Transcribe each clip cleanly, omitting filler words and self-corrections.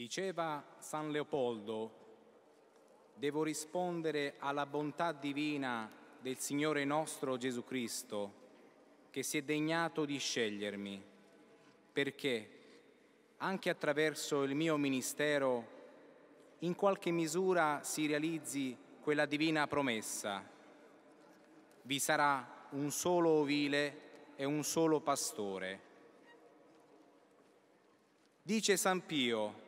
Diceva San Leopoldo: devo rispondere alla bontà divina del Signore nostro Gesù Cristo, che si è degnato di scegliermi, perché anche attraverso il mio ministero in qualche misura si realizzi quella divina promessa: vi sarà un solo ovile e un solo pastore. Dice San Pio: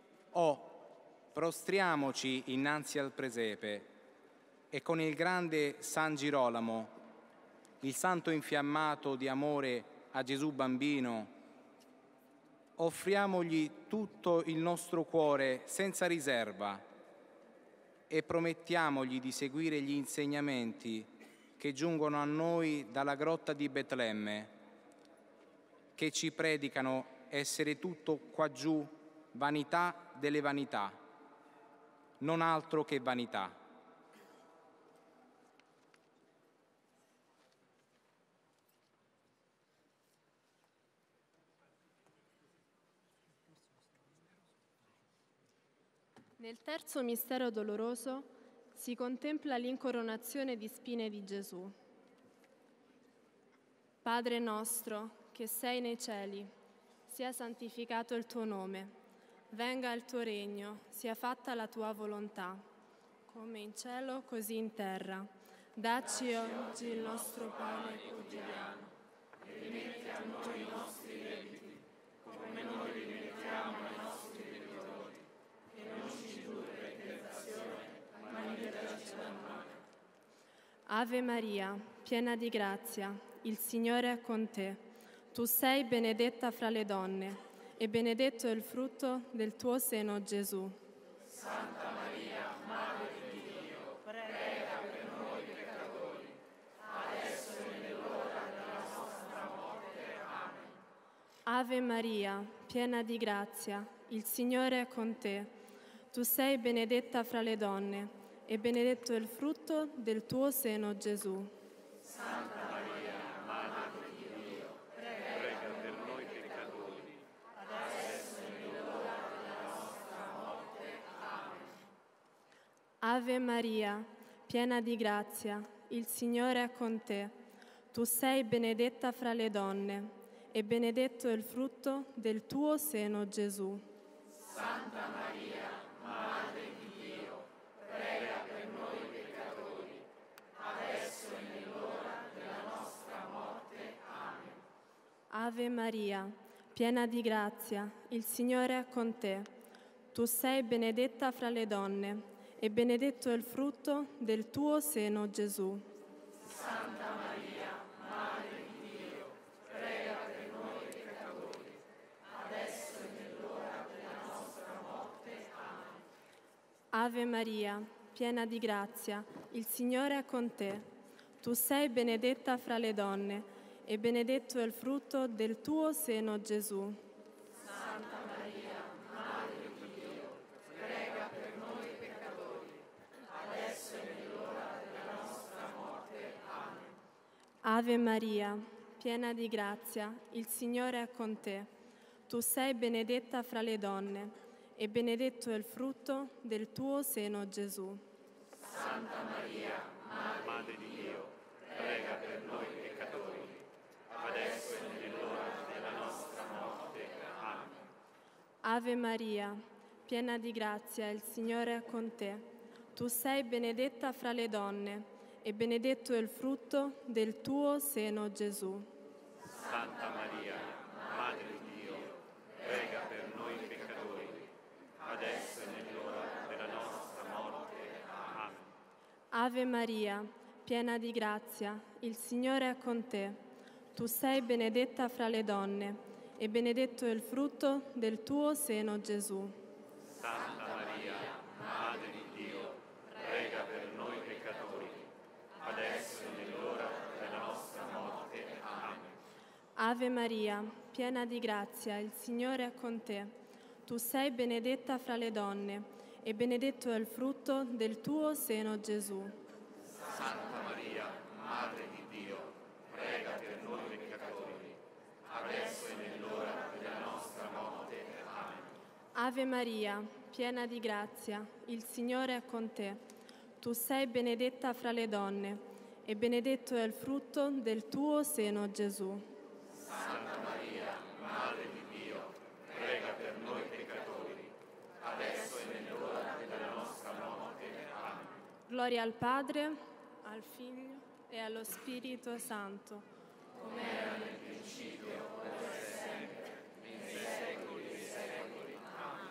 prostriamoci innanzi al presepe e con il grande San Girolamo, il santo infiammato di amore a Gesù bambino, offriamogli tutto il nostro cuore senza riserva e promettiamogli di seguire gli insegnamenti che giungono a noi dalla grotta di Betlemme, che ci predicano essere tutto quaggiù vanità delle vanità, non altro che vanità. Nel terzo mistero doloroso si contempla l'incoronazione di spine di Gesù. Padre nostro, che sei nei cieli, sia santificato il tuo nome. Venga il tuo regno, sia fatta la tua volontà, come in cielo così in terra. Dacci oggi il nostro pane quotidiano e rimetti a noi i nostri debiti, come noi rimettiamo ai nostri debitori, e non ci indurre in tentazione, ma liberaci dal male. Ave Maria, piena di grazia, il Signore è con te. Tu sei benedetta fra le donne, e benedetto è il frutto del tuo seno, Gesù. Santa Maria, Madre di Dio, prega per noi peccatori, adesso e nell'ora della nostra morte. Amen. Ave Maria, piena di grazia, il Signore è con te. Tu sei benedetta fra le donne, e benedetto è il frutto del tuo seno, Gesù. Santa Maria, Madre di Dio, prega per noi peccatori, adesso e nell'ora della nostra morte. Amen. Ave Maria, piena di grazia, il Signore è con te. Tu sei benedetta fra le donne, e benedetto è il frutto del tuo seno, Gesù. Santa Maria, Madre di Dio, prega per noi peccatori, adesso e nell'ora della nostra morte. Amen. Ave Maria, piena di grazia, il Signore è con te. Tu sei benedetta fra le donne, e benedetto è il frutto del tuo seno, Gesù. Santa Maria, Madre di Dio, prega per noi peccatori, adesso e nell'ora della nostra morte. Amen. Ave Maria, piena di grazia, il Signore è con te. Tu sei benedetta fra le donne, e benedetto è il frutto del tuo seno, Gesù. Santa Maria, Madre di Dio, prega per noi peccatori, adesso e nell'ora della nostra morte. Amen. Ave Maria, piena di grazia, il Signore è con te. Tu sei benedetta fra le donne, e benedetto è il frutto del tuo seno, Gesù. Santa Maria, Madre di Dio, prega per noi peccatori, adesso e nell'ora della nostra morte. Amen. Ave Maria, piena di grazia, il Signore è con te. Tu sei benedetta fra le donne, e benedetto è il frutto del tuo seno, Gesù. Santa Maria, Madre di Dio, prega per noi peccatori, adesso e nell'ora della nostra morte. Amen. Ave Maria, piena di grazia, il Signore è con te. Tu sei benedetta fra le donne, e benedetto è il frutto del tuo seno, Gesù. Santa Maria, Madre di Dio, prega per noi peccatori, adesso e nell'ora della nostra morte. Amen. Ave Maria, piena di grazia, il Signore è con te. Tu sei benedetta fra le donne, e benedetto è il frutto del tuo seno, Gesù. Santa Maria, Madre di Dio, prega per noi peccatori, adesso e nell'ora della nostra morte. Amen. Ave Maria, piena di grazia, il Signore è con te. Tu sei benedetta fra le donne, e benedetto è il frutto del tuo seno, Gesù. Santa Maria, Madre di Dio, prega per noi peccatori, adesso e nell'ora della nostra morte. Amen. Gloria al Padre, al Figlio e allo Spirito Santo, come era nel principio, ora e sempre, nei secoli dei secoli. Amen.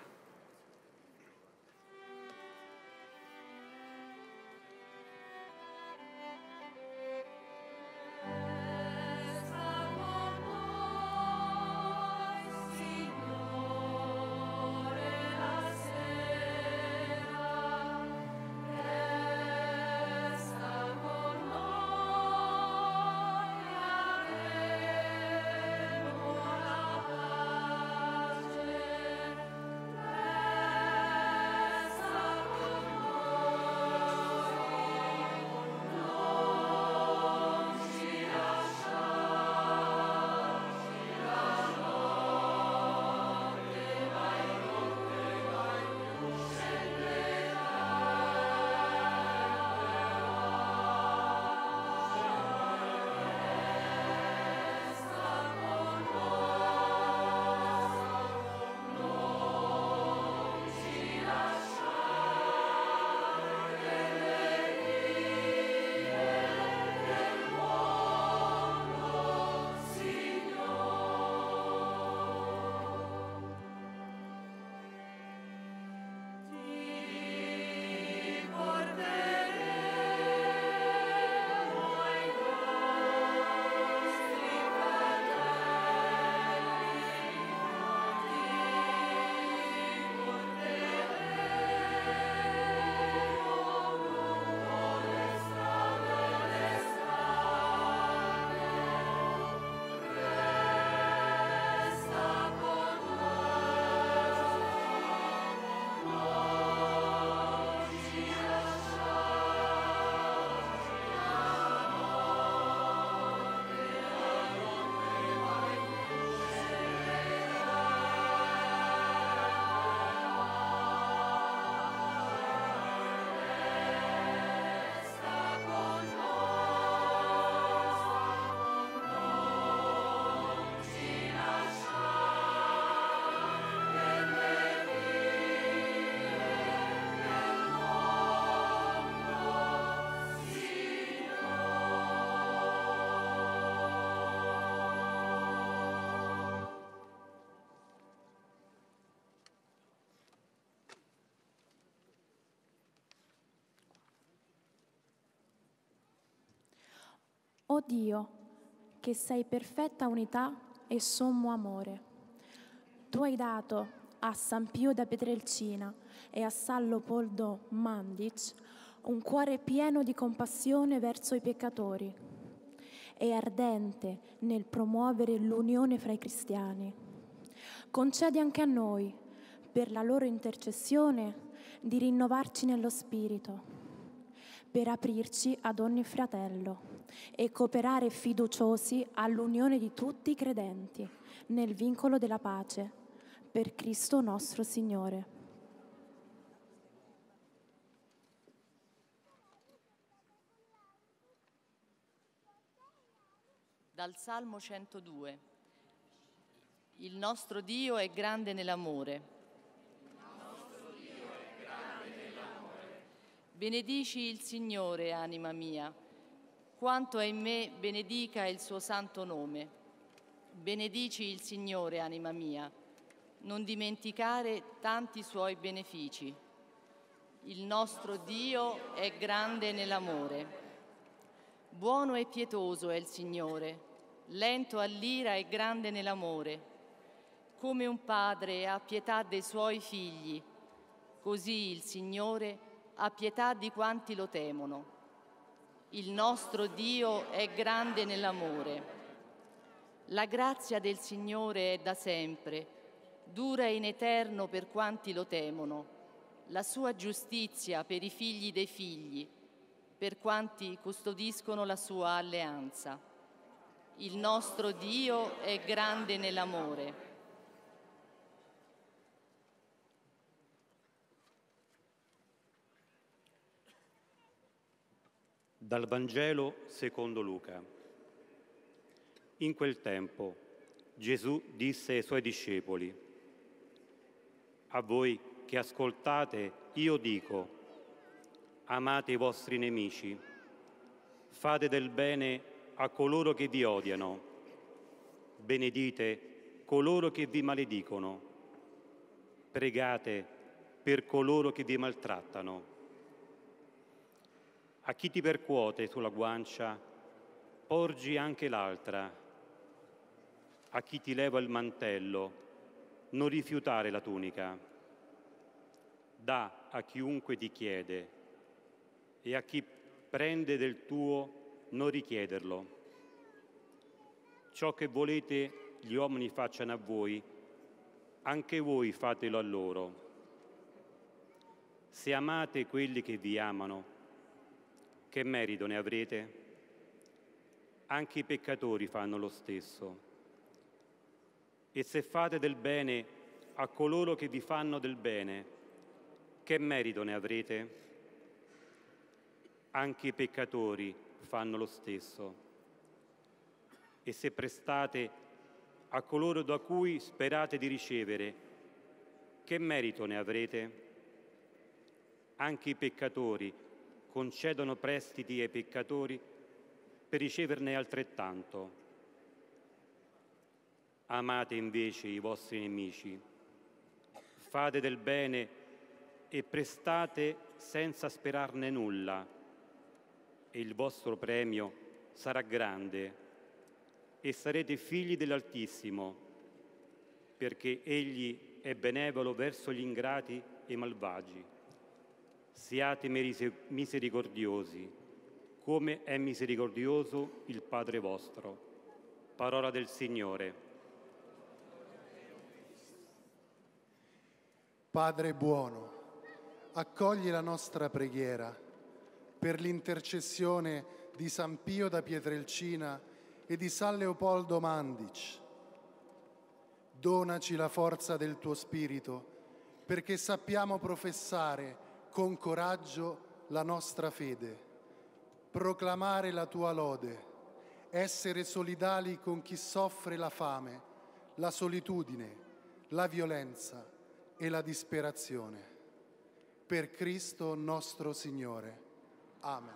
O Dio, che sei perfetta unità e sommo amore, tu hai dato a San Pio da Pietrelcina e a San Leopoldo Mandic un cuore pieno di compassione verso i peccatori e ardente nel promuovere l'unione fra i cristiani. Concedi anche a noi, per la loro intercessione, di rinnovarci nello spirito, per aprirci ad ogni fratello e cooperare fiduciosi all'unione di tutti i credenti nel vincolo della pace, per Cristo nostro Signore. Dal Salmo 102. Il nostro Dio è grande nell'amore. Benedici il Signore, anima mia. Quanto è in me, benedica il suo santo nome. Benedici il Signore, anima mia. Non dimenticare tanti suoi benefici. Il nostro Dio è grande nell'amore. Buono e pietoso è il Signore, lento all'ira e grande nell'amore. Come un padre ha pietà dei suoi figli, così il Signore ha pietà di quanti lo temono. Il nostro Dio è grande nell'amore. La grazia del Signore è da sempre, dura in eterno per quanti lo temono. La sua giustizia per i figli dei figli, per quanti custodiscono la sua alleanza. Il nostro Dio è grande nell'amore. Dal Vangelo secondo Luca. In quel tempo Gesù disse ai suoi discepoli: a voi che ascoltate io dico, amate i vostri nemici, fate del bene a coloro che vi odiano, benedite coloro che vi maledicono, pregate per coloro che vi maltrattano. A chi ti percuote sulla guancia, porgi anche l'altra. A chi ti leva il mantello, non rifiutare la tunica. Dà a chiunque ti chiede, e a chi prende del tuo, non richiederlo. Ciò che volete gli uomini facciano a voi, anche voi fatelo a loro. Se amate quelli che vi amano, che merito ne avrete? Anche i peccatori fanno lo stesso. E se fate del bene a coloro che vi fanno del bene, che merito ne avrete? Anche i peccatori fanno lo stesso. E se prestate a coloro da cui sperate di ricevere, che merito ne avrete? Anche i peccatori concedono prestiti ai peccatori per riceverne altrettanto. Amate invece i vostri nemici, fate del bene e prestate senza sperarne nulla, e il vostro premio sarà grande, e sarete figli dell'Altissimo, perché Egli è benevolo verso gli ingrati e malvagi. Siate misericordiosi, come è misericordioso il Padre vostro. Parola del Signore. Padre buono, accogli la nostra preghiera per l'intercessione di San Pio da Pietrelcina e di San Leopoldo Mandic. Donaci la forza del tuo Spirito perché sappiamo professare con coraggio la nostra fede, proclamare la tua lode, essere solidali con chi soffre la fame, la solitudine, la violenza e la disperazione. Per Cristo nostro Signore. Amen.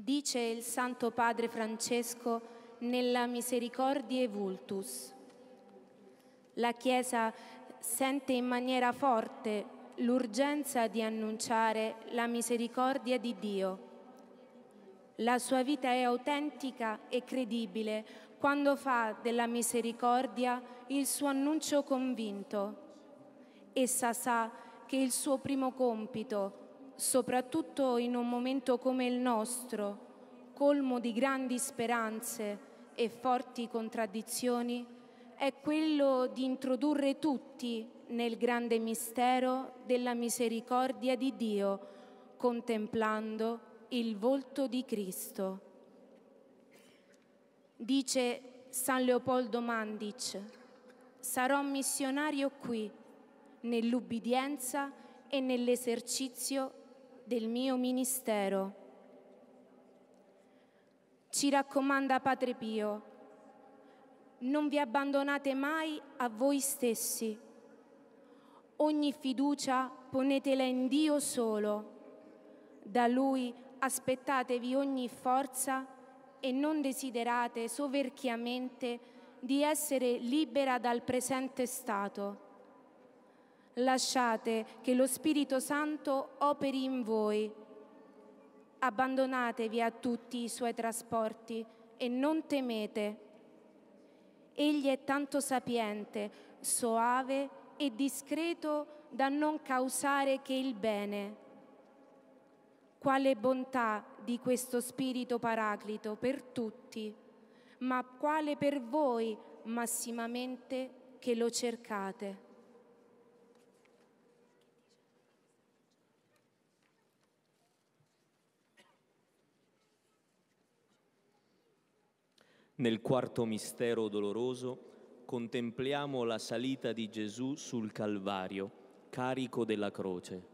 Dice il Santo Padre Francesco nella Misericordiae Vultus. La Chiesa sente in maniera forte l'urgenza di annunciare la misericordia di Dio. La sua vita è autentica e credibile quando fa della misericordia il suo annuncio convinto. Essa sa che il suo primo compito, soprattutto in un momento come il nostro, colmo di grandi speranze e forti contraddizioni, è quello di introdurre tutti nel grande mistero della misericordia di Dio, contemplando il volto di Cristo. Dice San Leopoldo Mandic: sarò missionario qui, nell'ubbidienza e nell'esercizio del mio ministero. Ci raccomanda Padre Pio: non vi abbandonate mai a voi stessi. Ogni fiducia ponetela in Dio solo. Da Lui aspettatevi ogni forza e non desiderate soverchiamente di essere libera dal presente stato. Lasciate che lo Spirito Santo operi in voi. Abbandonatevi a tutti i suoi trasporti e non temete. Egli è tanto sapiente, soave e discreto da non causare che il bene. Quale bontà di questo Spirito Paraclito per tutti, ma quale per voi massimamente che lo cercate. Nel quarto mistero doloroso contempliamo la salita di Gesù sul Calvario, carico della croce.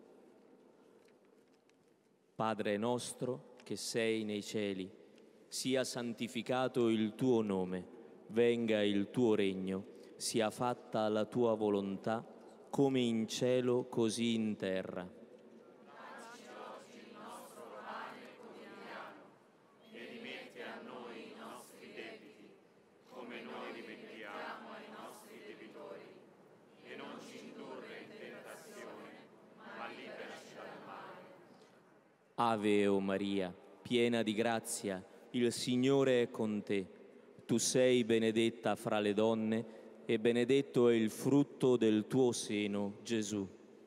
Padre nostro che sei nei cieli, sia santificato il tuo nome, venga il tuo regno, sia fatta la tua volontà, come in cielo così in terra. Dacci oggi il nostro pane quotidiano e rimetti a noi i nostri debiti, come noi rimettiamo ai nostri debitori, e non ci indurre in tentazione, ma liberaci dal male. Ave o Maria, piena di grazia, il Signore è con te. Tu sei benedetta fra le donne e benedetto è il frutto del tuo seno, Gesù.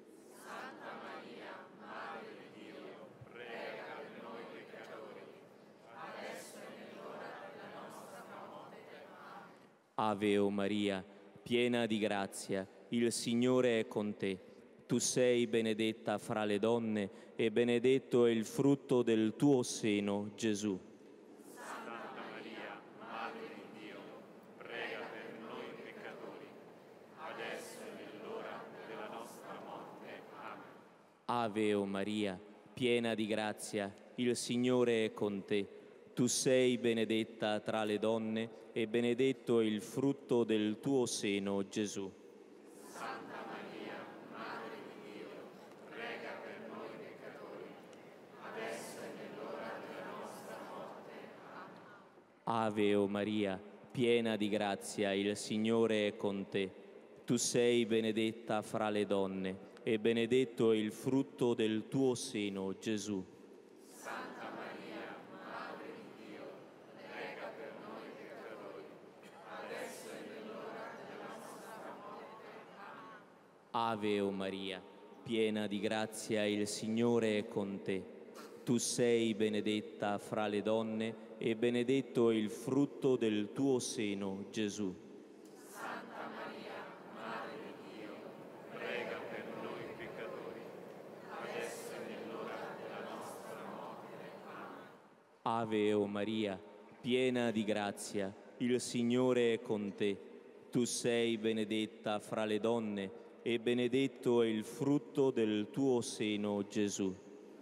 Santa Maria, Madre di Dio, prega per noi peccatori, adesso e nell'ora della nostra morte. Amen. Ave o Maria, piena di grazia, il Signore è con te. Tu sei benedetta fra le donne e benedetto è il frutto del tuo seno, Gesù. Santa Maria, Madre di Dio, prega per noi peccatori, adesso e nell'ora della nostra morte. Amen. Ave o Maria, piena di grazia, il Signore è con te. Tu sei benedetta tra le donne e benedetto è il frutto del tuo seno, Gesù. Santa Maria, Madre di Dio, prega per noi peccatori, adesso e nell'ora della nostra morte. Amen. Ave o Maria, piena di grazia, il Signore è con te. Tu sei benedetta fra le donne e benedetto è il frutto del tuo seno, Gesù. Santa Maria, Madre di Dio, prega per noi peccatori, adesso e nell'ora della nostra morte. Amen. Ave o Maria, piena di grazia, il Signore è con te. Tu sei benedetta fra le donne e benedetto è il frutto del tuo seno, Gesù. Santa Maria, Madre di Dio, prega per noi peccatori, adesso e nell'ora della nostra morte. Amen. Ave o Maria, piena di grazia, il Signore è con te. Tu sei benedetta fra le donne e benedetto è il frutto del tuo seno, Gesù.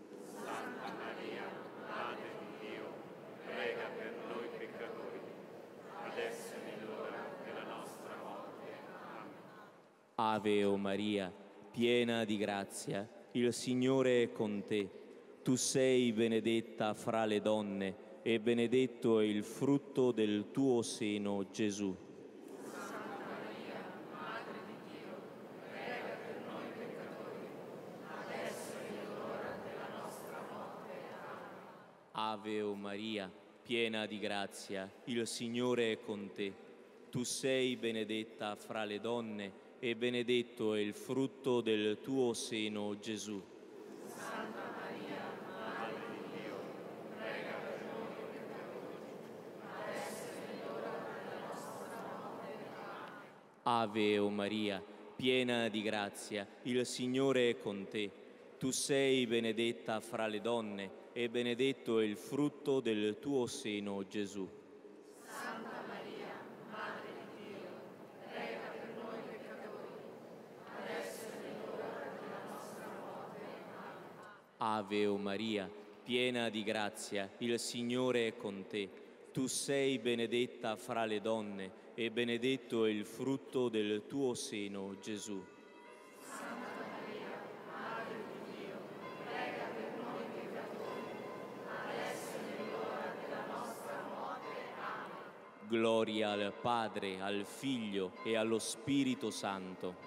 Santa Maria, Madre di Dio, prega per noi peccatori, adesso e nell'ora della nostra morte. Amen. Ave o Maria, piena di grazia, il Signore è con te. tu sei benedetta fra le donne e benedetto è il frutto del tuo seno, Gesù. Santa Maria, Madre di Dio, prega per noi peccatori, adesso è l'ora della nostra morte. Amen. Ave o Maria, piena di grazia, il Signore è con te. Tu sei benedetta fra le donne e benedetto è il frutto del tuo seno, Gesù. Santa Maria, Madre di Dio, prega per noi peccatori, adesso è l'ora della nostra morte. Amen. Ave o Maria, piena di grazia, il Signore è con te. Tu sei benedetta fra le donne e benedetto è il frutto del tuo seno, Gesù. Santa Maria, Madre di Dio, prega per noi peccatori, adesso è l'ora della nostra morte. Amen. Ave o Maria, piena di grazia, il Signore è con te. Tu sei benedetta fra le donne e benedetto è il frutto del tuo seno, Gesù. Santa Maria, Madre di Dio, prega per noi peccatori, adesso è l'ora della nostra morte. Amen. Gloria al Padre, al Figlio e allo Spirito Santo.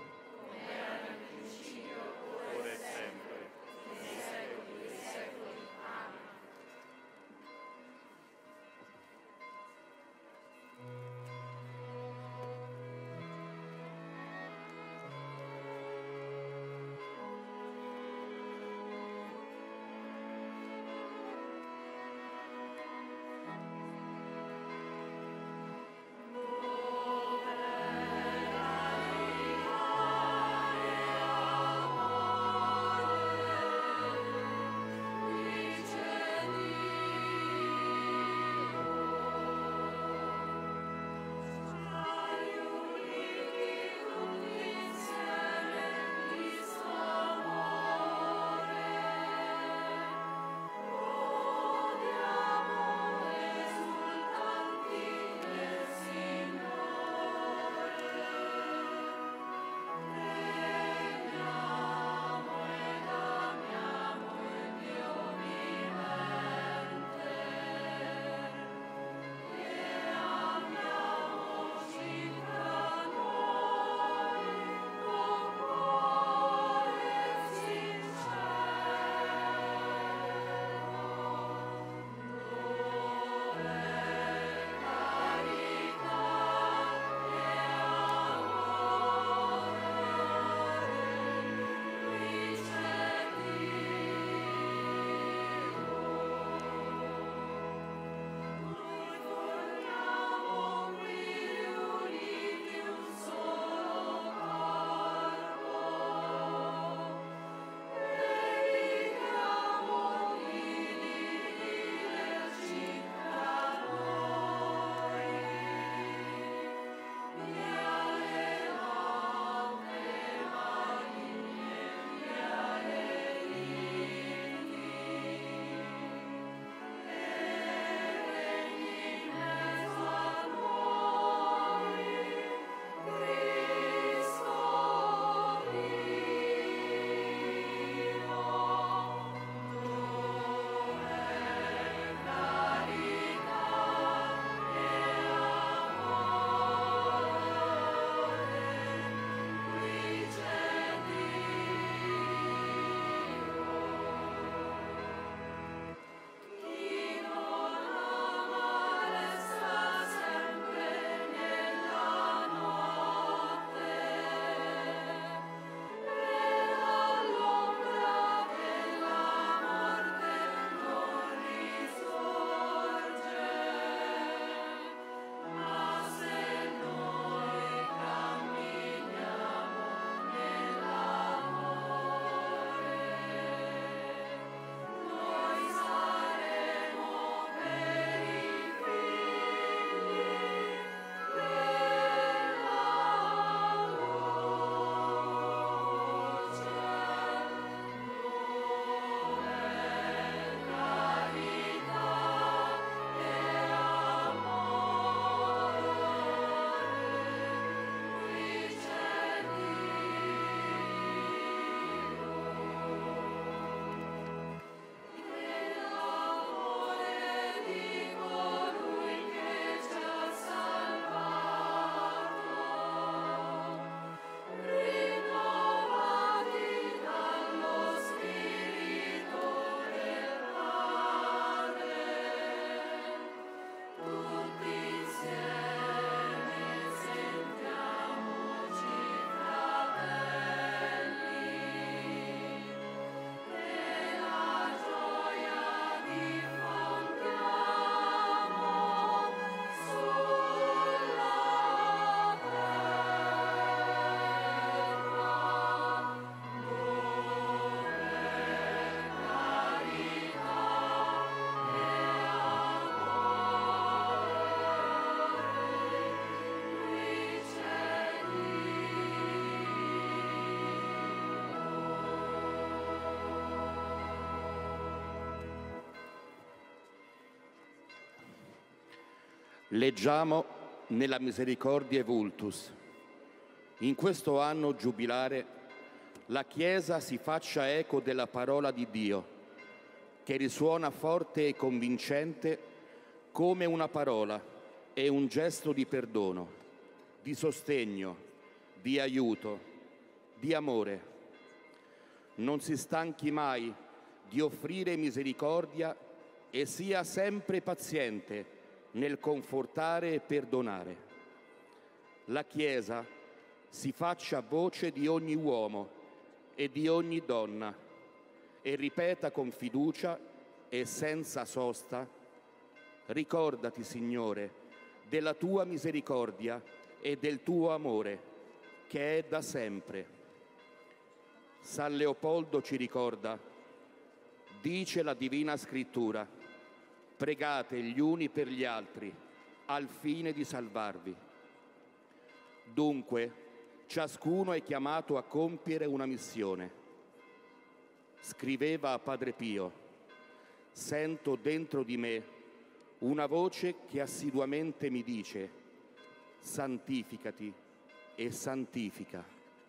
Leggiamo nella Misericordiae Vultus. In questo anno giubilare la Chiesa si faccia eco della parola di Dio, che risuona forte e convincente come una parola e un gesto di perdono, di sostegno, di aiuto, di amore. Non si stanchi mai di offrire misericordia e sia sempre paziente nel confortare e perdonare. La Chiesa si faccia voce di ogni uomo e di ogni donna e ripeta con fiducia e senza sosta: ricordati, Signore, della tua misericordia e del tuo amore, che è da sempre. San Leopoldo ci ricorda: dice la Divina Scrittura, pregate gli uni per gli altri, al fine di salvarvi. Dunque, ciascuno è chiamato a compiere una missione. Scriveva a Padre Pio: sento dentro di me una voce che assiduamente mi dice: santificati e santifica.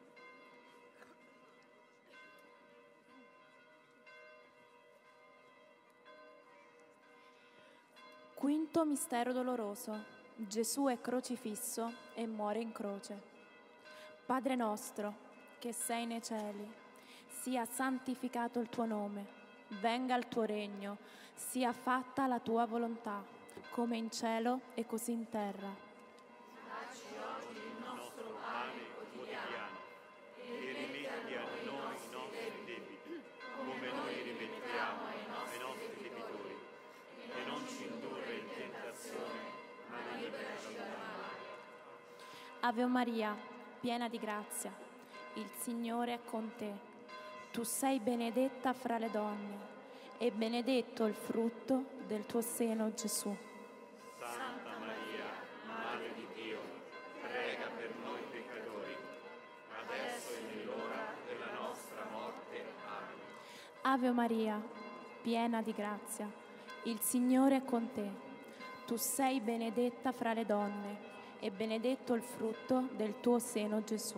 Quinto mistero doloroso. Gesù è crocifisso e muore in croce. Padre nostro, che sei nei cieli, sia santificato il tuo nome, venga il tuo regno, sia fatta la tua volontà, come in cielo e così in terra. Dacci oggi il nostro pane quotidiano e rimetti a noi i nostri debiti, come noi rimettiamo ai nostri debitori. E non ci indurre in tentazione, ma liberaci dal male. Ave Maria, piena di grazia, il Signore è con te. Tu sei benedetta fra le donne, e benedetto il frutto del tuo seno, Gesù. Santa Maria, Madre di Dio, prega per noi peccatori, adesso e nell'ora della nostra morte. Amen. Ave Maria, piena di grazia, il Signore è con te. Tu sei benedetta fra le donne, e benedetto il frutto del tuo seno, Gesù.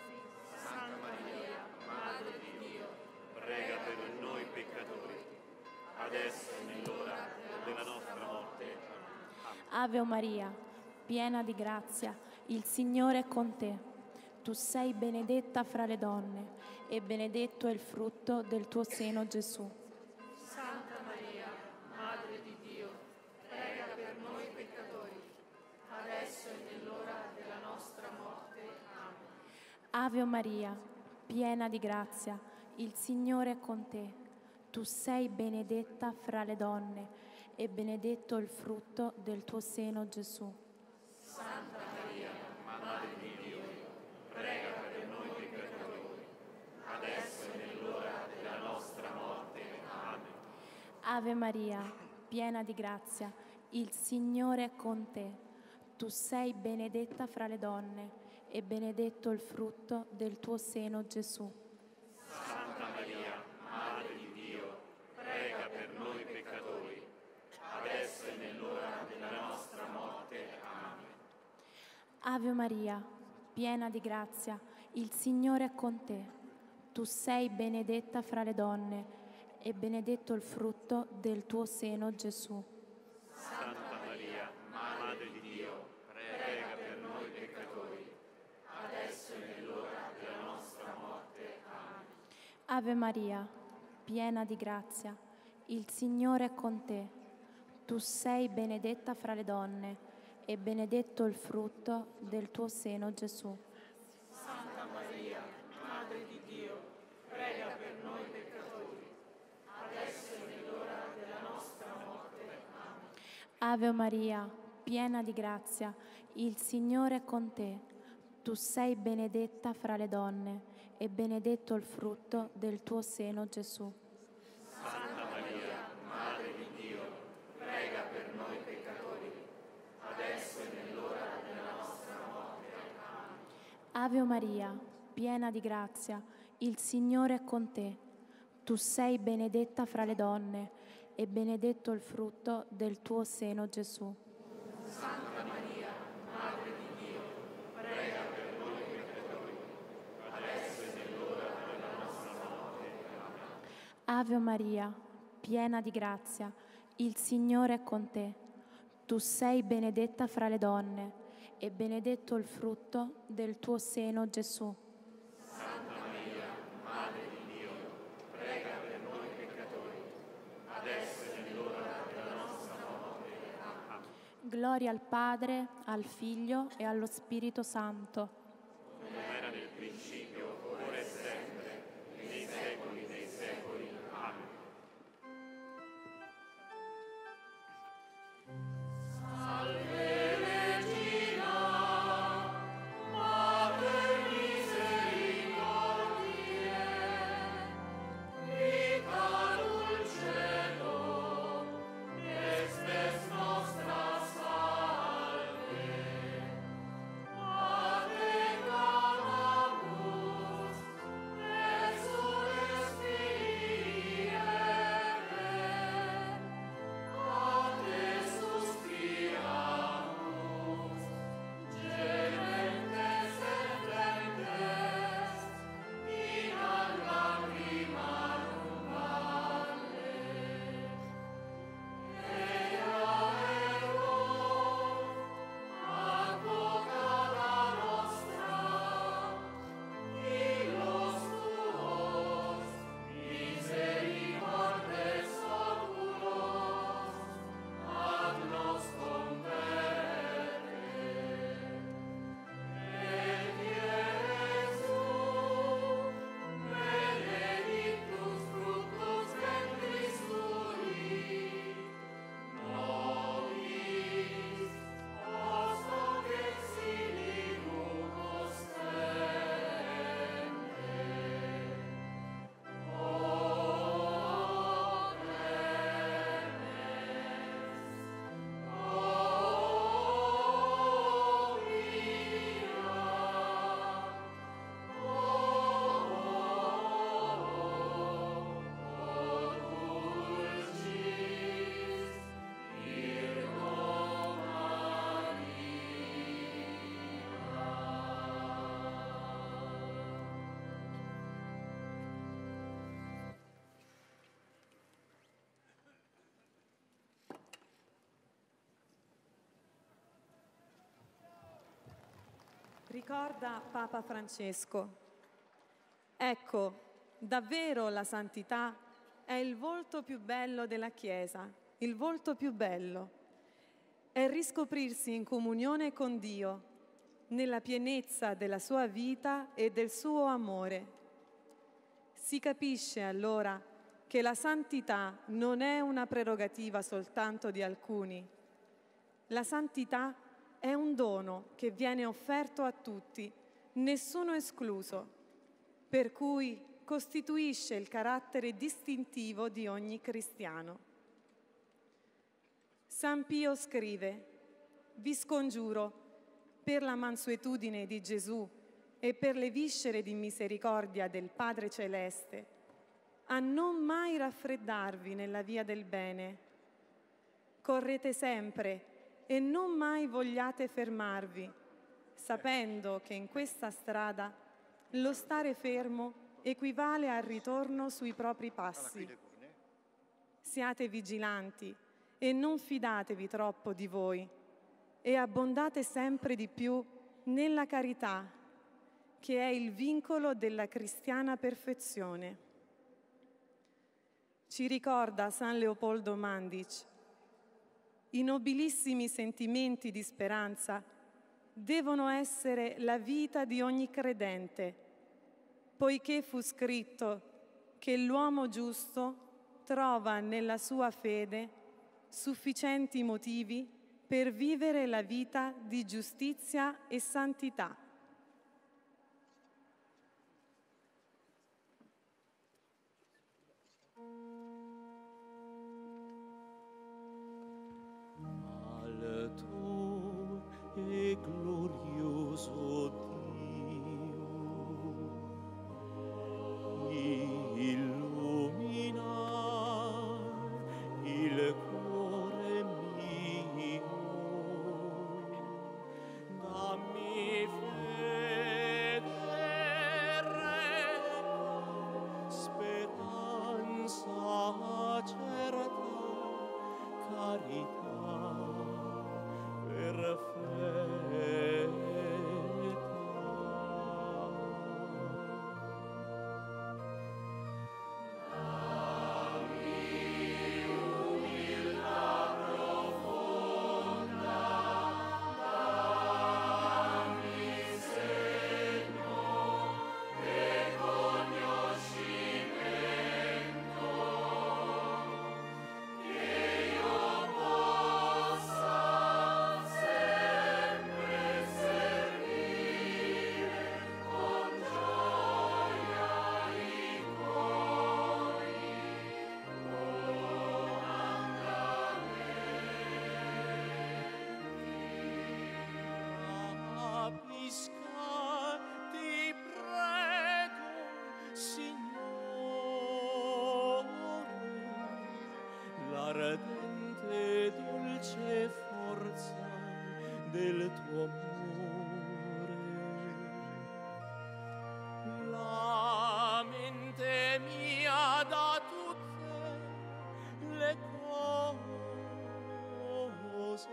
Santa Maria, Madre di Dio, prega per noi peccatori, adesso e nell'ora della nostra morte. Amen. Ave Maria, piena di grazia, il Signore è con te. Tu sei benedetta fra le donne, e benedetto è il frutto del tuo seno, Gesù. Santa Maria, Madre di Dio, prega per noi peccatori, adesso e nell'ora della nostra morte. Amen. Ave Maria, piena di grazia, il Signore è con te. Tu sei benedetta fra le donne, e benedetto il frutto del tuo seno, Gesù. Santa Maria, Madre di Dio, prega per noi peccatori, adesso e nell'ora della nostra morte. Amen. Ave Maria, piena di grazia, il Signore è con te. Tu sei benedetta fra le donne, e benedetto il frutto del tuo seno, Gesù. Santa Maria, Madre di Dio, prega per noi peccatori, adesso e nell'ora della nostra morte. Amen. Ave Maria, piena di grazia, il Signore è con te. Tu sei benedetta fra le donne, e benedetto il frutto del tuo seno, Gesù. Santa Maria, Madre di Dio, prega per noi peccatori, adesso e nell'ora della nostra morte. Amen. Ave Maria, piena di grazia, il Signore è con te. Tu sei benedetta fra le donne, e benedetto il frutto del tuo seno, Gesù. Santa Maria, Madre di Dio, prega per noi peccatori, adesso e nell'ora della nostra morte. Amen. Ave Maria, piena di grazia, il Signore è con te. Tu sei benedetta fra le donne, e benedetto il frutto del tuo seno, Gesù. Santa Maria, Madre di Dio, prega per noi peccatori, adesso e nell'ora della nostra morte. Amen. Ave Maria, piena di grazia, il Signore è con te. Tu sei benedetta fra le donne, e benedetto il frutto del tuo seno, Gesù. Santa Ave Maria, piena di grazia, il Signore è con te. Tu sei benedetta fra le donne e benedetto il frutto del tuo seno, Gesù. Santa Maria, Madre di Dio, prega per noi peccatori, adesso è nell'ora della nostra morte. Amen. Gloria al Padre, al Figlio e allo Spirito Santo. Come era nel principio, ora e sempre, nei secoli dei secoli. Amen. Ricorda Papa Francesco: ecco, davvero la santità è il volto più bello della Chiesa, il volto più bello. È riscoprirsi in comunione con Dio, nella pienezza della sua vita e del suo amore. Si capisce allora che la santità non è una prerogativa soltanto di alcuni. La santità è un dono che viene offerto a tutti, nessuno escluso, per cui costituisce il carattere distintivo di ogni cristiano. San Pio scrive: «Vi scongiuro, per la mansuetudine di Gesù e per le viscere di misericordia del Padre Celeste, a non mai raffreddarvi nella via del bene. Correte sempre e non mai vogliate fermarvi, sapendo che in questa strada lo stare fermo equivale al ritorno sui propri passi. Siate vigilanti e non fidatevi troppo di voi e abbondate sempre di più nella carità, che è il vincolo della cristiana perfezione». Ci ricorda San Leopoldo Mandic: «I nobilissimi sentimenti di speranza devono essere la vita di ogni credente, poiché fu scritto che l'uomo giusto trova nella sua fede sufficienti motivi per vivere la vita di giustizia e santità». E glorioso Dio, illumina il cuore mio, dammi fede ardente dolce forza del tuo amore. La mente mia da tutte le cose,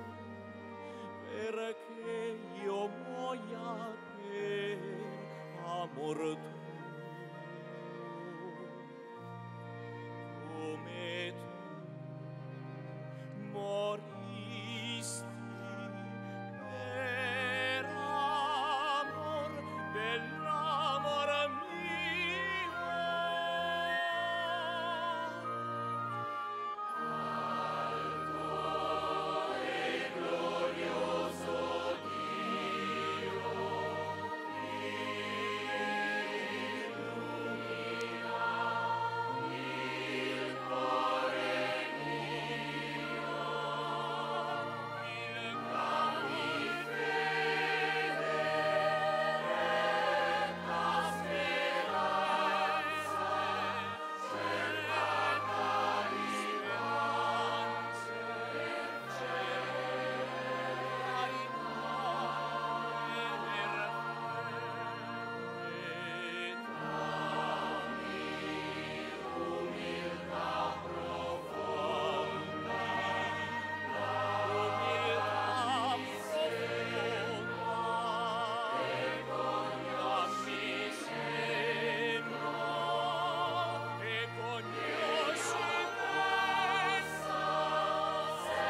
perché io muoia per amor tuo. Come tu moristi per amor dell'amor mio. Alto e glorioso Dio, illumina il cuore mio, il cammi fede, retta speranza, cerca speranze, umiltà profonda, e cognosci sembro, e cognosci pensa, se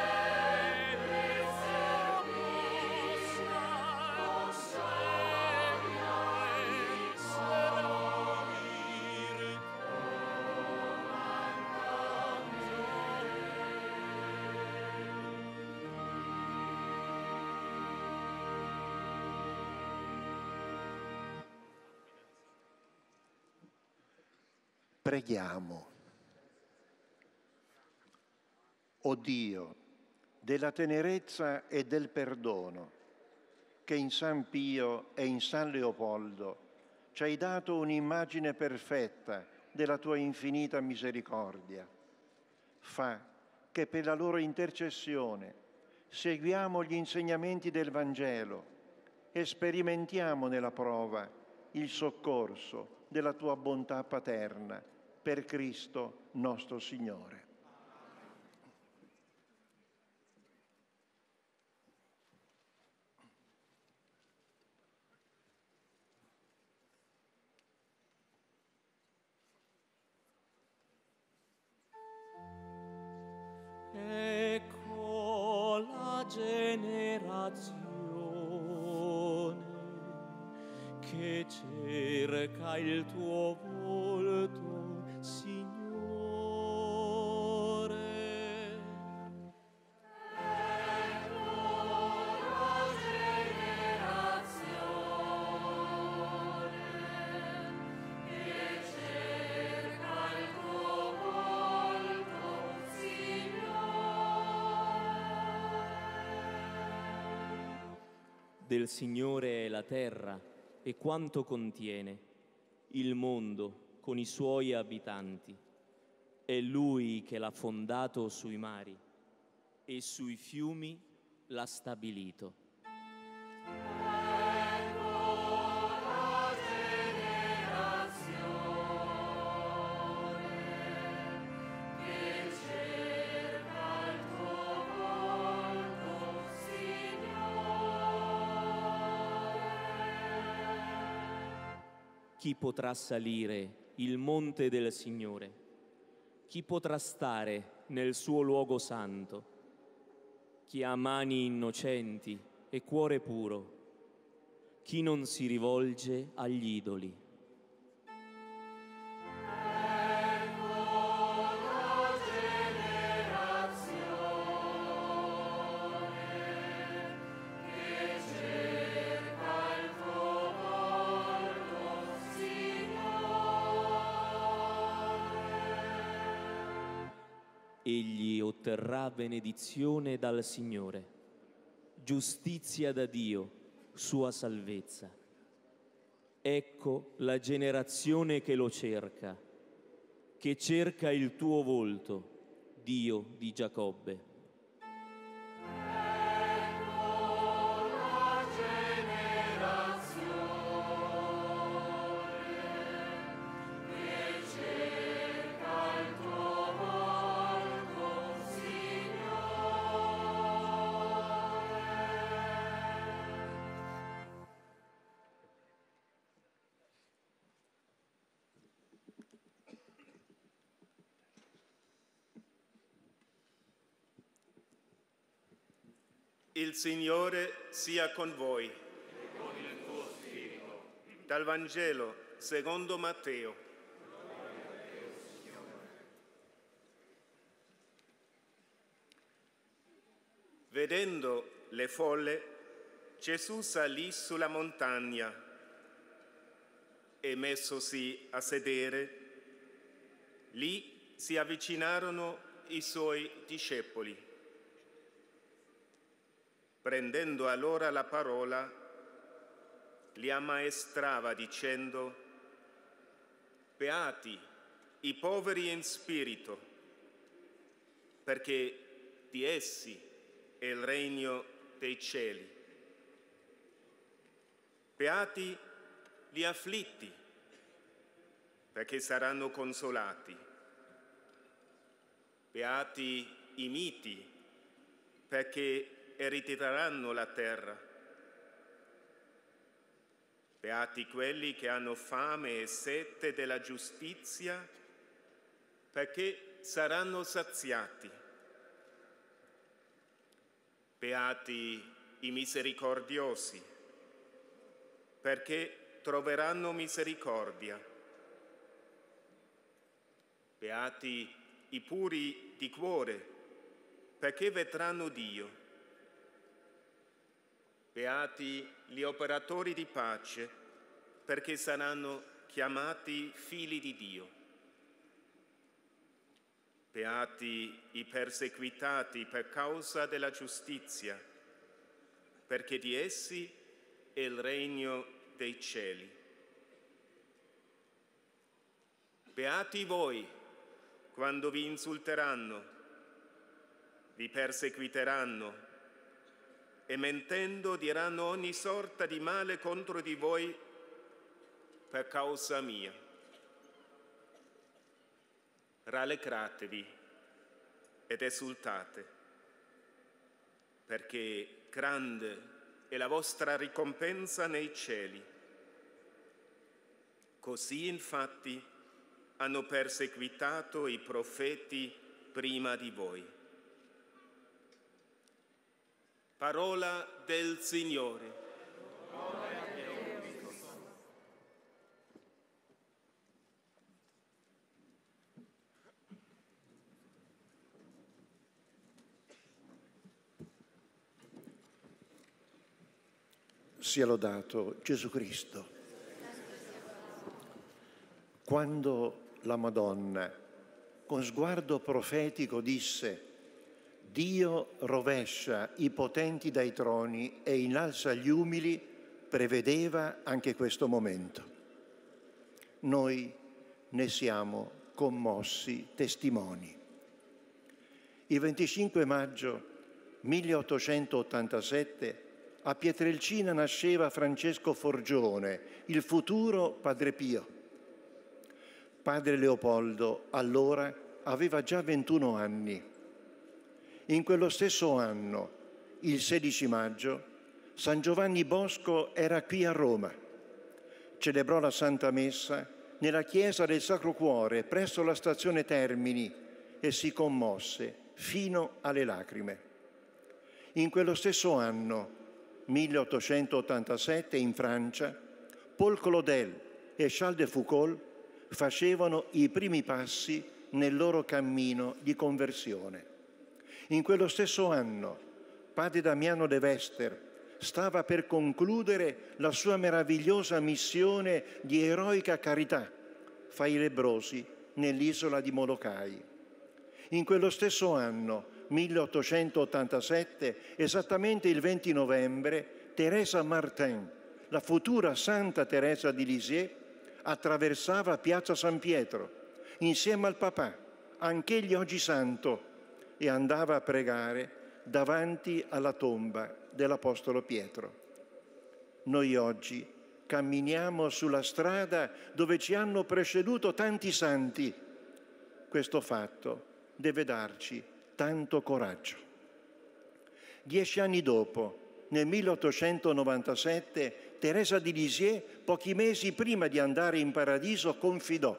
Preghiamo. O Dio, della tenerezza e del perdono, che in San Pio e in San Leopoldo ci hai dato un'immagine perfetta della tua infinita misericordia, fa che per la loro intercessione seguiamo gli insegnamenti del Vangelo e sperimentiamo nella prova il soccorso della tua bontà paterna, per Cristo nostro Signore. Ecco la generazione che cerca il tuo volto, Signore. Ecco la generazione che cerca il tuo volto, Signore. Del Signore è la terra e quanto contiene, il mondo con i suoi abitanti. È Lui che l'ha fondato sui mari e sui fiumi l'ha stabilito. Chi potrà salire il monte del Signore? Chi potrà stare nel suo luogo santo? Chi ha mani innocenti e cuore puro? Chi non si rivolge agli idoli? Egli otterrà benedizione dal Signore, giustizia da Dio, sua salvezza. Ecco la generazione che lo cerca, che cerca il tuo volto, Dio di Giacobbe. Il Signore sia con voi. E con il tuo spirito. Dal Vangelo secondo Matteo. Vedendo le folle, Gesù salì sulla montagna e messosi a sedere, lì si avvicinarono i suoi discepoli. Prendendo allora la parola, li ammaestrava dicendo: Beati i poveri in spirito, perché di essi è il regno dei cieli. Beati gli afflitti, perché saranno consolati. Beati i miti, perché erediteranno la terra. Beati quelli che hanno fame e sete della giustizia, perché saranno saziati. Beati i misericordiosi, perché troveranno misericordia. Beati i puri di cuore, perché vedranno Dio. Beati gli operatori di pace, perché saranno chiamati figli di Dio. Beati i perseguitati per causa della giustizia, perché di essi è il regno dei cieli. Beati voi quando vi insulteranno, vi perseguiteranno e mentendo diranno ogni sorta di male contro di voi per causa mia. Rallegratevi ed esultate, perché grande è la vostra ricompensa nei cieli. Così infatti hanno perseguitato i profeti prima di voi. Parola del Signore. Sia lodato Gesù Cristo. Quando la Madonna, con sguardo profetico, disse: Dio rovescia i potenti dai troni e innalza gli umili, prevedeva anche questo momento. Noi ne siamo commossi testimoni. Il 25 maggio 1887 a Pietrelcina nasceva Francesco Forgione, il futuro Padre Pio. Padre Leopoldo allora aveva già 21 anni. In quello stesso anno, il 16 maggio, San Giovanni Bosco era qui a Roma. Celebrò la Santa Messa nella chiesa del Sacro Cuore presso la stazione Termini e si commosse fino alle lacrime. In quello stesso anno, 1887, in Francia, Paul Claudel e Charles de Foucault facevano i primi passi nel loro cammino di conversione. In quello stesso anno, padre Damiano de Vester stava per concludere la sua meravigliosa missione di eroica carità fra i lebbrosi nell'isola di Molokai. In quello stesso anno, 1887, esattamente il 20 novembre, Teresa Martin, la futura Santa Teresa di Lisieux, attraversava Piazza San Pietro insieme al papà, anch'egli oggi santo, e andava a pregare davanti alla tomba dell'Apostolo Pietro. Noi oggi camminiamo sulla strada dove ci hanno preceduto tanti santi. Questo fatto deve darci tanto coraggio. 10 anni dopo, nel 1897, Teresa di Lisieux, pochi mesi prima di andare in paradiso, confidò: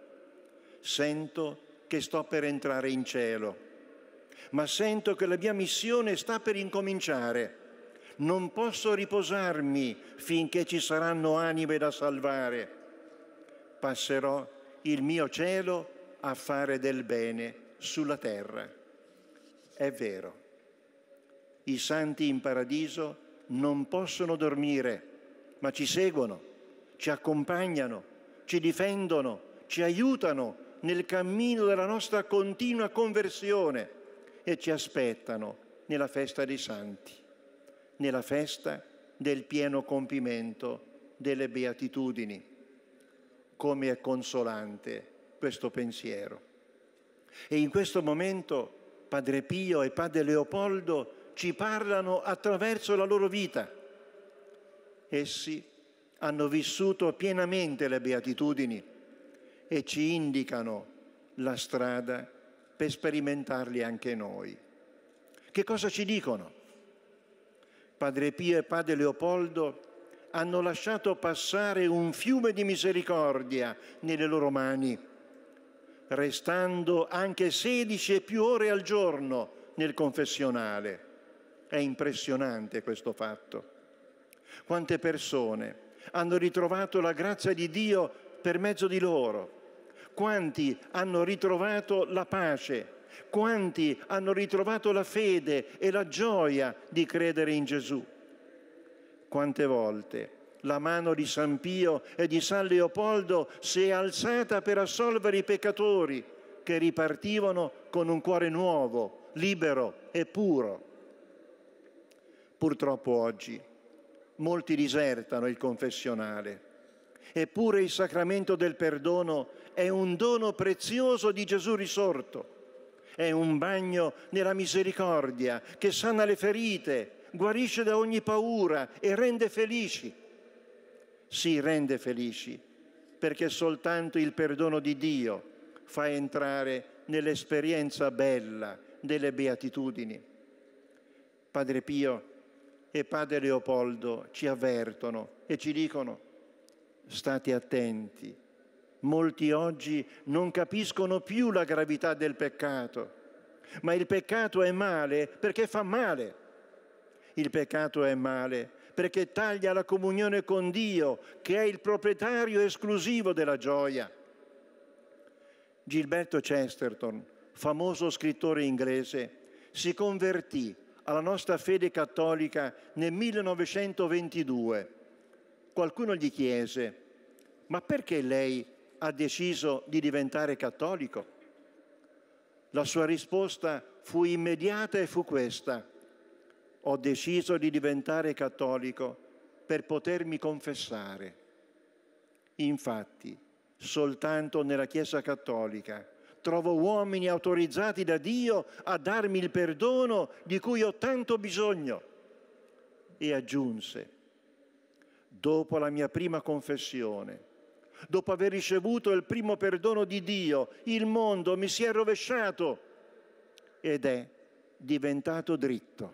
«Sento che sto per entrare in cielo, ma sento che la mia missione sta per incominciare. Non posso riposarmi finché ci saranno anime da salvare. Passerò il mio cielo a fare del bene sulla terra». È vero, i santi in paradiso non possono dormire, ma ci seguono, ci accompagnano, ci difendono, ci aiutano nel cammino della nostra continua conversione e ci aspettano nella festa dei santi, nella festa del pieno compimento delle beatitudini. Come è consolante questo pensiero. E in questo momento Padre Pio e Padre Leopoldo ci parlano attraverso la loro vita. Essi hanno vissuto pienamente le beatitudini e ci indicano la strada per sperimentarli anche noi. Che cosa ci dicono? Padre Pio e Padre Leopoldo hanno lasciato passare un fiume di misericordia nelle loro mani, restando anche 16 e più ore al giorno nel confessionale. È impressionante questo fatto. Quante persone hanno ritrovato la grazia di Dio per mezzo di loro? Quanti hanno ritrovato la pace? Quanti hanno ritrovato la fede e la gioia di credere in Gesù? Quante volte la mano di San Pio e di San Leopoldo si è alzata per assolvere i peccatori che ripartivano con un cuore nuovo, libero e puro. Purtroppo oggi molti disertano il confessionale, eppure il sacramento del perdono è un dono prezioso di Gesù risorto. È un bagno nella misericordia che sana le ferite, guarisce da ogni paura e rende felici. Sì, rende felici, perché soltanto il perdono di Dio fa entrare nell'esperienza bella delle beatitudini. Padre Pio e Padre Leopoldo ci avvertono e ci dicono: state attenti, molti oggi non capiscono più la gravità del peccato, ma il peccato è male perché fa male. Il peccato è male perché taglia la comunione con Dio, che è il proprietario esclusivo della gioia. Gilberto Chesterton, famoso scrittore inglese, si convertì alla nostra fede cattolica nel 1922. Qualcuno gli chiese: ma perché lei ha deciso di diventare cattolico? La sua risposta fu immediata e fu questa: ho deciso di diventare cattolico per potermi confessare. Infatti, soltanto nella Chiesa cattolica trovo uomini autorizzati da Dio a darmi il perdono di cui ho tanto bisogno. E aggiunse: dopo la mia prima confessione, dopo aver ricevuto il primo perdono di Dio, il mondo mi si è rovesciato ed è diventato dritto.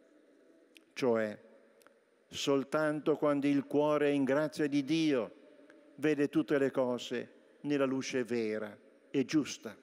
Cioè, soltanto quando il cuore è in grazia di Dio vede tutte le cose nella luce vera e giusta.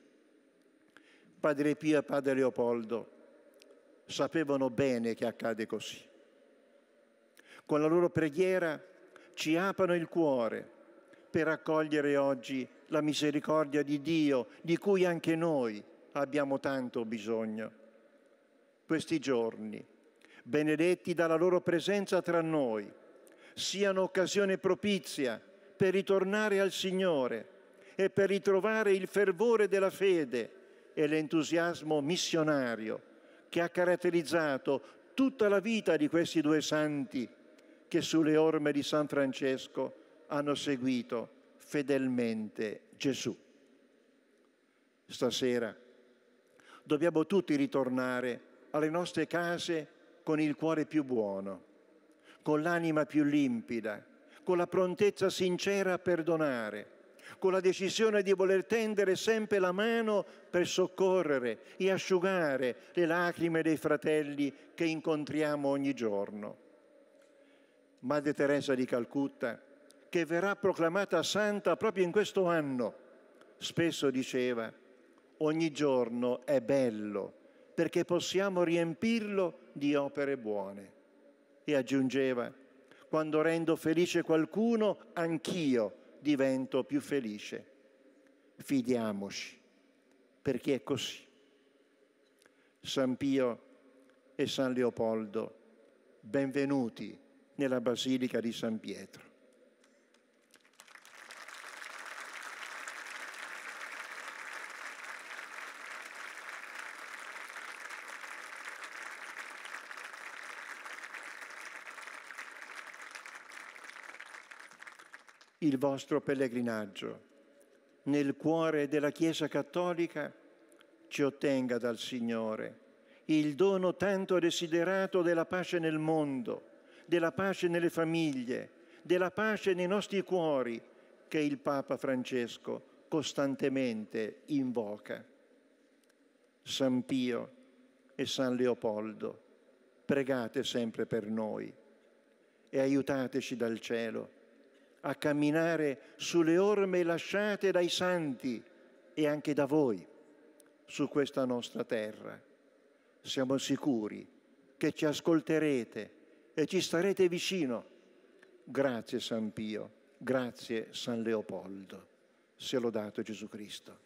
Padre Pio e Padre Leopoldo sapevano bene che accade così. Con la loro preghiera ci aprono il cuore per accogliere oggi la misericordia di Dio, di cui anche noi abbiamo tanto bisogno. Questi giorni, benedetti dalla loro presenza tra noi, siano occasione propizia per ritornare al Signore e per ritrovare il fervore della fede e l'entusiasmo missionario che ha caratterizzato tutta la vita di questi due santi che sulle orme di San Francesco hanno seguito fedelmente Gesù. Stasera dobbiamo tutti ritornare alle nostre case con il cuore più buono, con l'anima più limpida, con la prontezza sincera a perdonare, con la decisione di voler tendere sempre la mano per soccorrere e asciugare le lacrime dei fratelli che incontriamo ogni giorno. Madre Teresa di Calcutta, che verrà proclamata santa proprio in questo anno, spesso diceva: ogni giorno è bello perché possiamo riempirlo di opere buone. E aggiungeva: quando rendo felice qualcuno, anch'io divento più felice. Fidiamoci, perché è così. San Pio e San Leopoldo, benvenuti nella Basilica di San Pietro. Il vostro pellegrinaggio nel cuore della Chiesa Cattolica ci ottenga dal Signore il dono tanto desiderato della pace nel mondo, della pace nelle famiglie, della pace nei nostri cuori, che il Papa Francesco costantemente invoca. San Pio e San Leopoldo, pregate sempre per noi e aiutateci dal cielo a camminare sulle orme lasciate dai santi e anche da voi su questa nostra terra. Siamo sicuri che ci ascolterete e ci starete vicino. Grazie San Pio, grazie San Leopoldo. Sia lodato Gesù Cristo.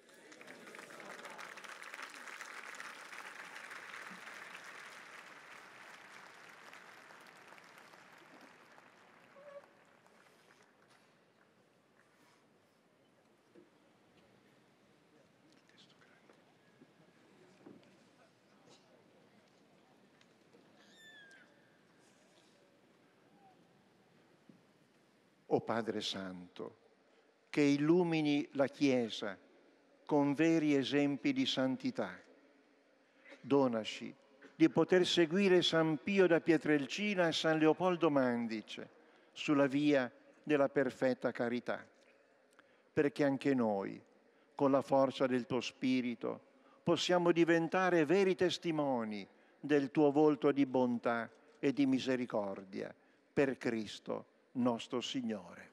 O Padre Santo, che illumini la Chiesa con veri esempi di santità, donaci di poter seguire San Pio da Pietrelcina e San Leopoldo Mandic sulla via della perfetta carità, perché anche noi, con la forza del tuo Spirito, possiamo diventare veri testimoni del tuo volto di bontà e di misericordia, per Cristo nostro Signore.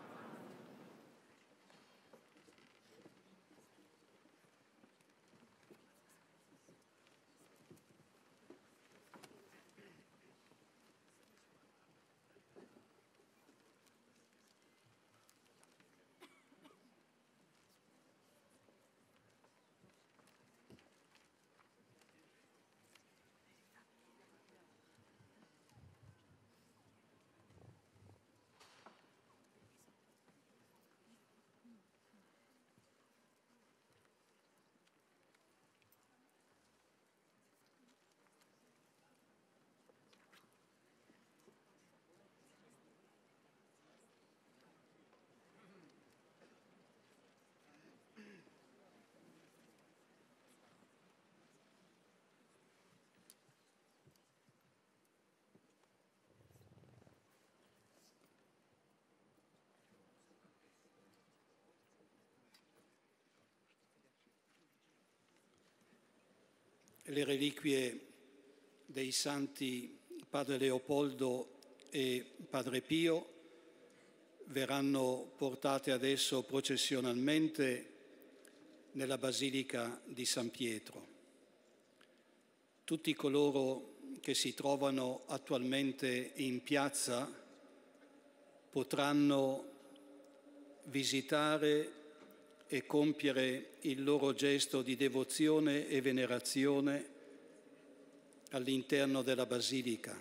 Le reliquie dei santi Padre Leopoldo e Padre Pio verranno portate adesso processionalmente nella Basilica di San Pietro. Tutti coloro che si trovano attualmente in piazza potranno visitare e compiere il loro gesto di devozione e venerazione all'interno della Basilica.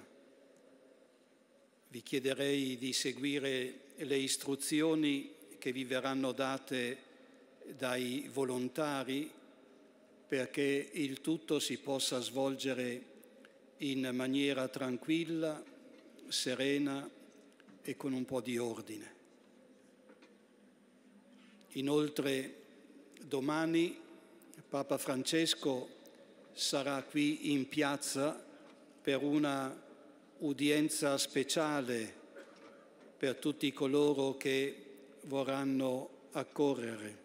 Vi chiederei di seguire le istruzioni che vi verranno date dai volontari perché il tutto si possa svolgere in maniera tranquilla, serena e con un po' di ordine. Inoltre, domani Papa Francesco sarà qui in piazza per una udienza speciale per tutti coloro che vorranno accorrere.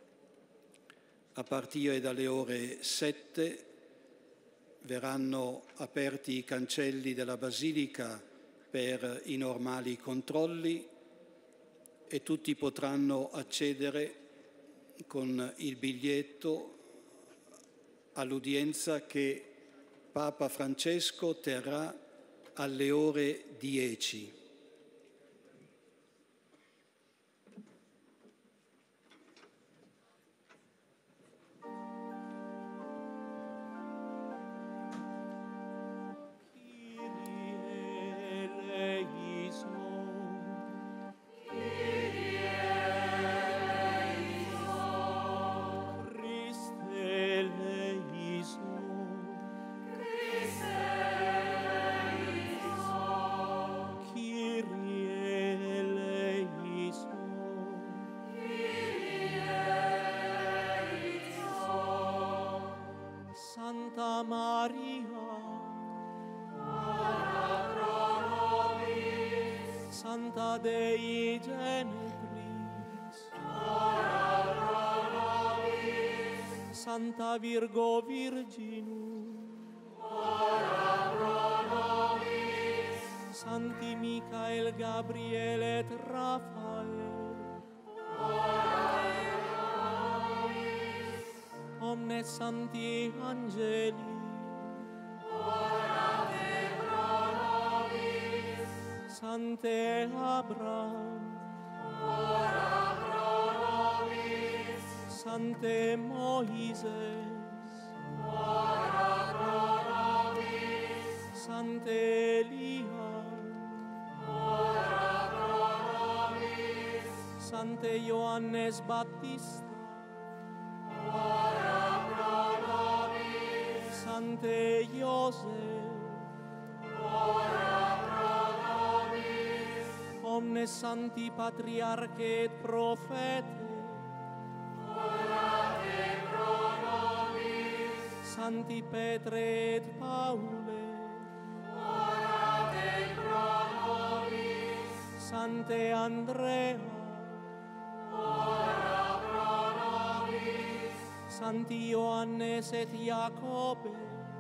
A partire dalle ore 7 verranno aperti i cancelli della Basilica per i normali controlli e tutti potranno accedere con il biglietto all'udienza che Papa Francesco terrà alle ore 10. Santa Maria, ora pro nobis. Santa Dei Genitris, ora pro nobis. Santa Virgo Virginum, ora pro nobis. Santi Michael, Gabriele et Raphael, ora pro nobis. omnes Santi Angeli, ora pro nobis. Sante Abraham, ora pro nobis. Sante Moises, ora pro nobis. Sante Elia, ora pro nobis. Sante Ioannes Battista, ora pro nobis. Sante Iosef, ora pro nobis. omnes Santi Patriarche et Prophete, orate pro nobis. Santi Petre et Paule, orate pro nobis. Sante Andrea, ora pro nobis. Santi Ioannes et Jacobe,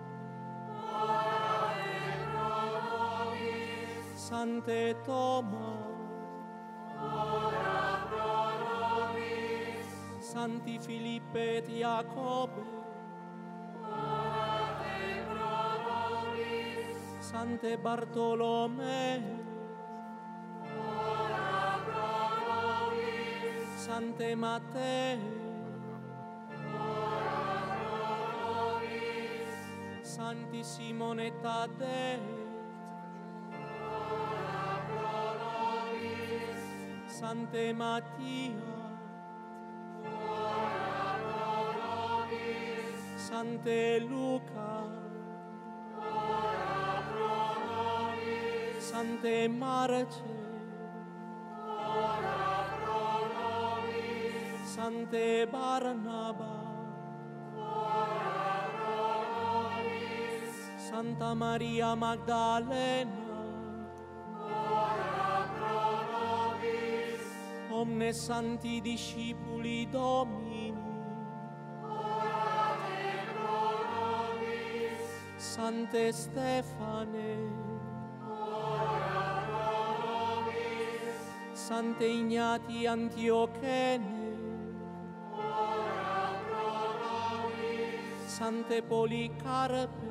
orate pro nobis. Sante Toma, ora pro nobis. Santi Filippe et Jacobe, orate pro nobis. Sante Bartolomeo, ora pro nobis. Sante Matteo, ora pro nobis. Santi Simone e Taddeo, ora pro nobis. Sante Mattia, ora pro nobis. Sante Luca, ora pro nobis. Sante Marce, ora pro nobis. Sante Barnaba, ora pro nobis. Santa Maria Magdalena, ora pro nobis. omnes Santi Discipuli Domini, orate pro nobis. Sante Stefane, ora pro nobis. Sante Ignati Antiochene, ora pro nobis. Sante Policarpe,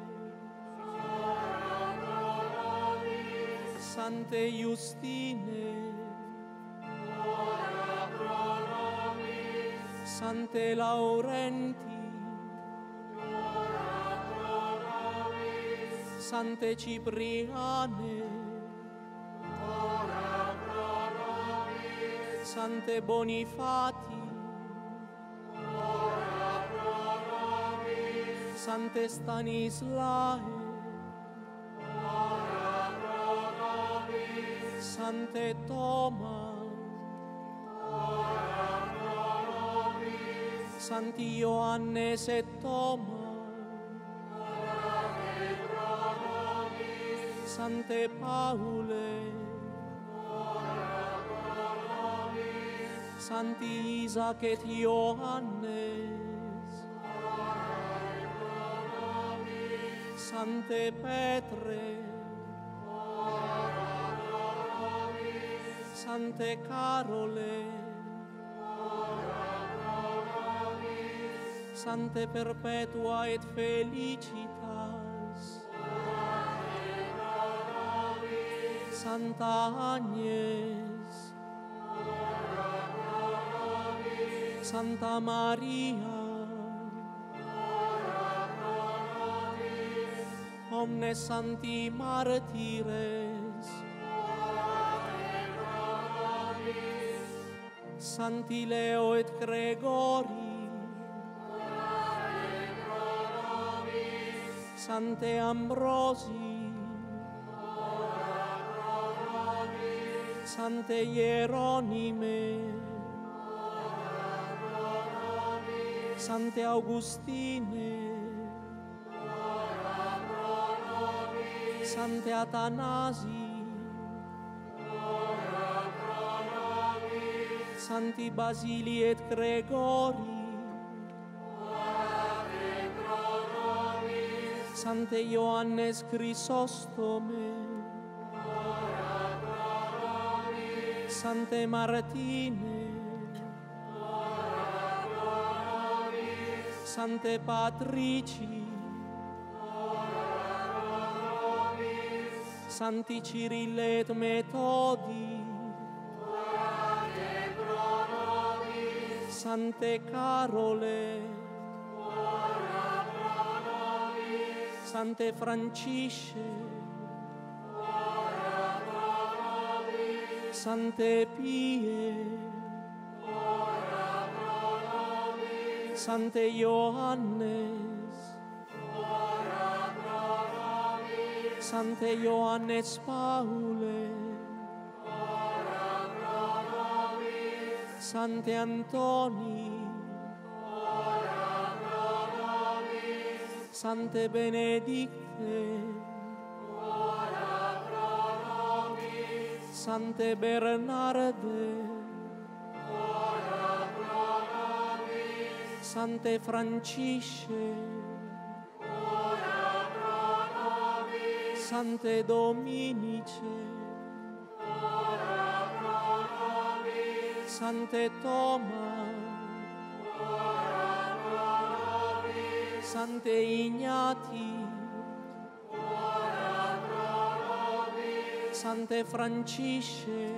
ora pro nobis. Sante Giustine, ora pro nobis. Sante Laurenti, ora pro nobis. Sante Cipriane, ora pro nobis. Sante Bonifati, ora pro nobis. Sante Stanislae, ora pro nobis. Sante Toma, ora pro nobis. Santi Ioannes et Toma, Sante Paule, Santi Isaac et Ioannes, Sante Petre, Sante Carole, Sante Perpetua et Felicitas, Santa Agnes, Santa Maria, omnes Santi Martires, Santi Leo et Gregori, Sante Ambrosi, Sante Hieronime, Sante Augustine, Sante Atanasi, Santi Basili et Gregori, Sante Ioannes Chrysostome, Sante Martine, Sante Patrici, Santi Cirille et Metodi, Sante Carole, Sante Francisce, Sante Pie, Sante Ioannes, Sante Ioannes Paule, Sante Antoni, Sante Benedicte, Sante Bernarde, Sante Francisce, Sante Dominice, Sante Toma, Sante Ignati, Sante Francisce,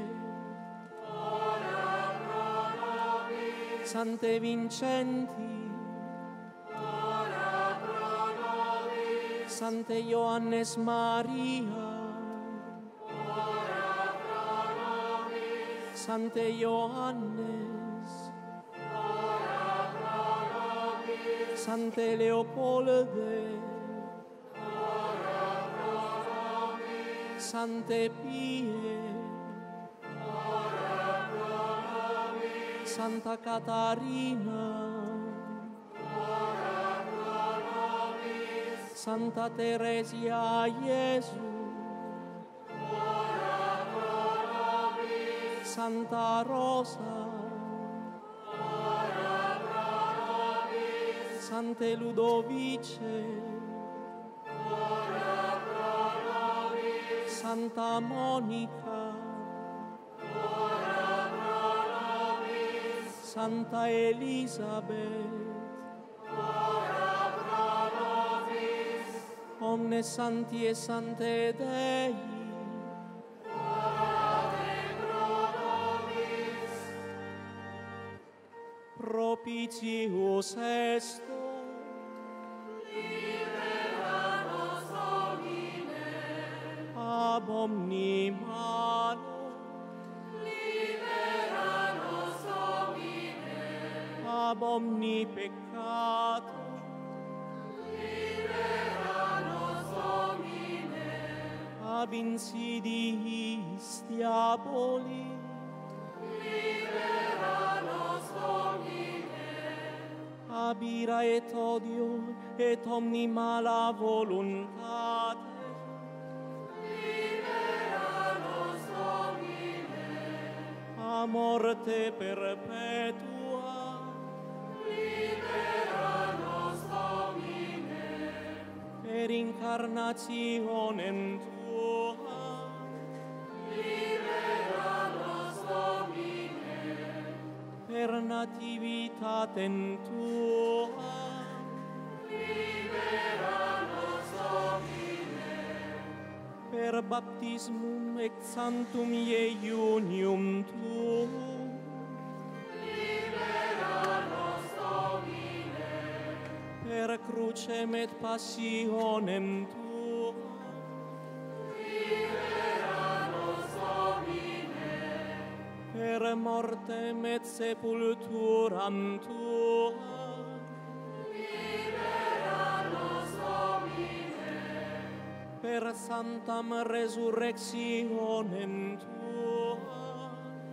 Sante Vincenti, Sante Ioannes Maria, Sante Ioannes, Sante Leopolde, Sante Pie, Santa Catarina, Santa Teresia Gesù, Santa Rosa, Sante Ludovice, Santa Monica, Santa Elisabeth, omnes santi e sante Dei, propitius est, libera nos Domine, ab omni malo, libera nos Domine, ab omni peccato, libera nos Domine, ab insidiis diaboli, libera nos Domine, ab ira et odio et omni mala voluntate, libera morte perpetua. Libera nos Domine. Per incarnationem Tua. Libera nos Domine. Per nativitatem Tua. Libera nos Domine. Per baptismum ex sanctum iunium Tuum. Libera nos Domine. Per crucem et passionem Tua. Libera nos Domine. Per mortem et sepulturam Tua. Per santam resurrectionem Tua.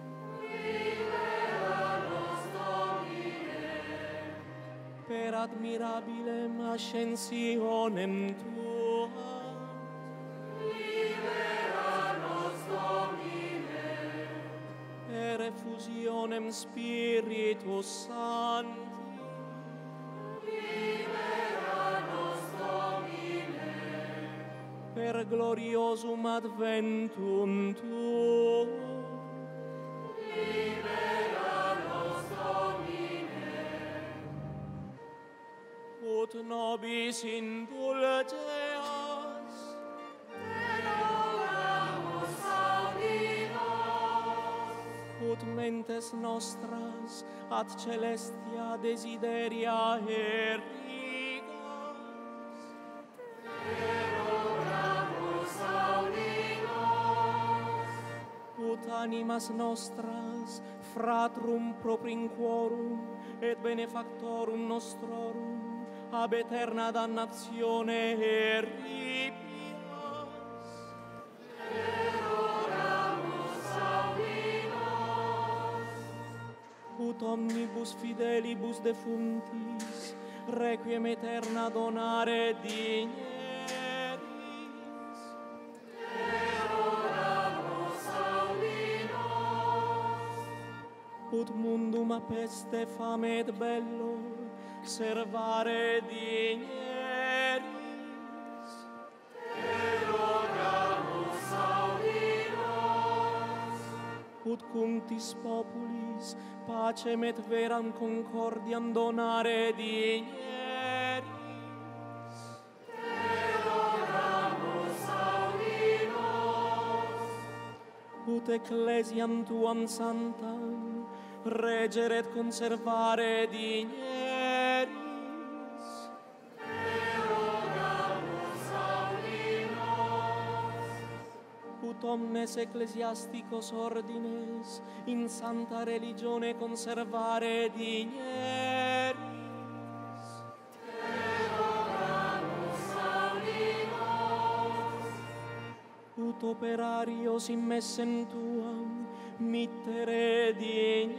Libera nos Domine. Per admirabilem ascensionem Tua. Libera nos Domine. Per effusionem Spiritus Sancti. Per gloriosum adventum Tuum. Libera nos Domine. Ut nobis indulgeas. Oramus audi nos. Ut mentes nostras ad celestia desideria erigas. Ut animas nostras fratrum proprinquorum et benefactorum nostrorum ab eterna damnatione eripias. Oramus audi nos. Ut omnibus fidelibus defunctis requiem eterna donare dignes. Ut mundum a peste fame et bello servare digneris. Oramus audi nos. Ut cunctis populis pacem et veram concordiam donare digneris. Oramus audi nos. Ut ecclesiam tuam santam regere et conservare digneris. Oramus audi nos. Ut omnes ecclesiasticos ordines in santa religione conservare digneris. Oramus audi nos. Ut operarios in messem tuam mittere digneris.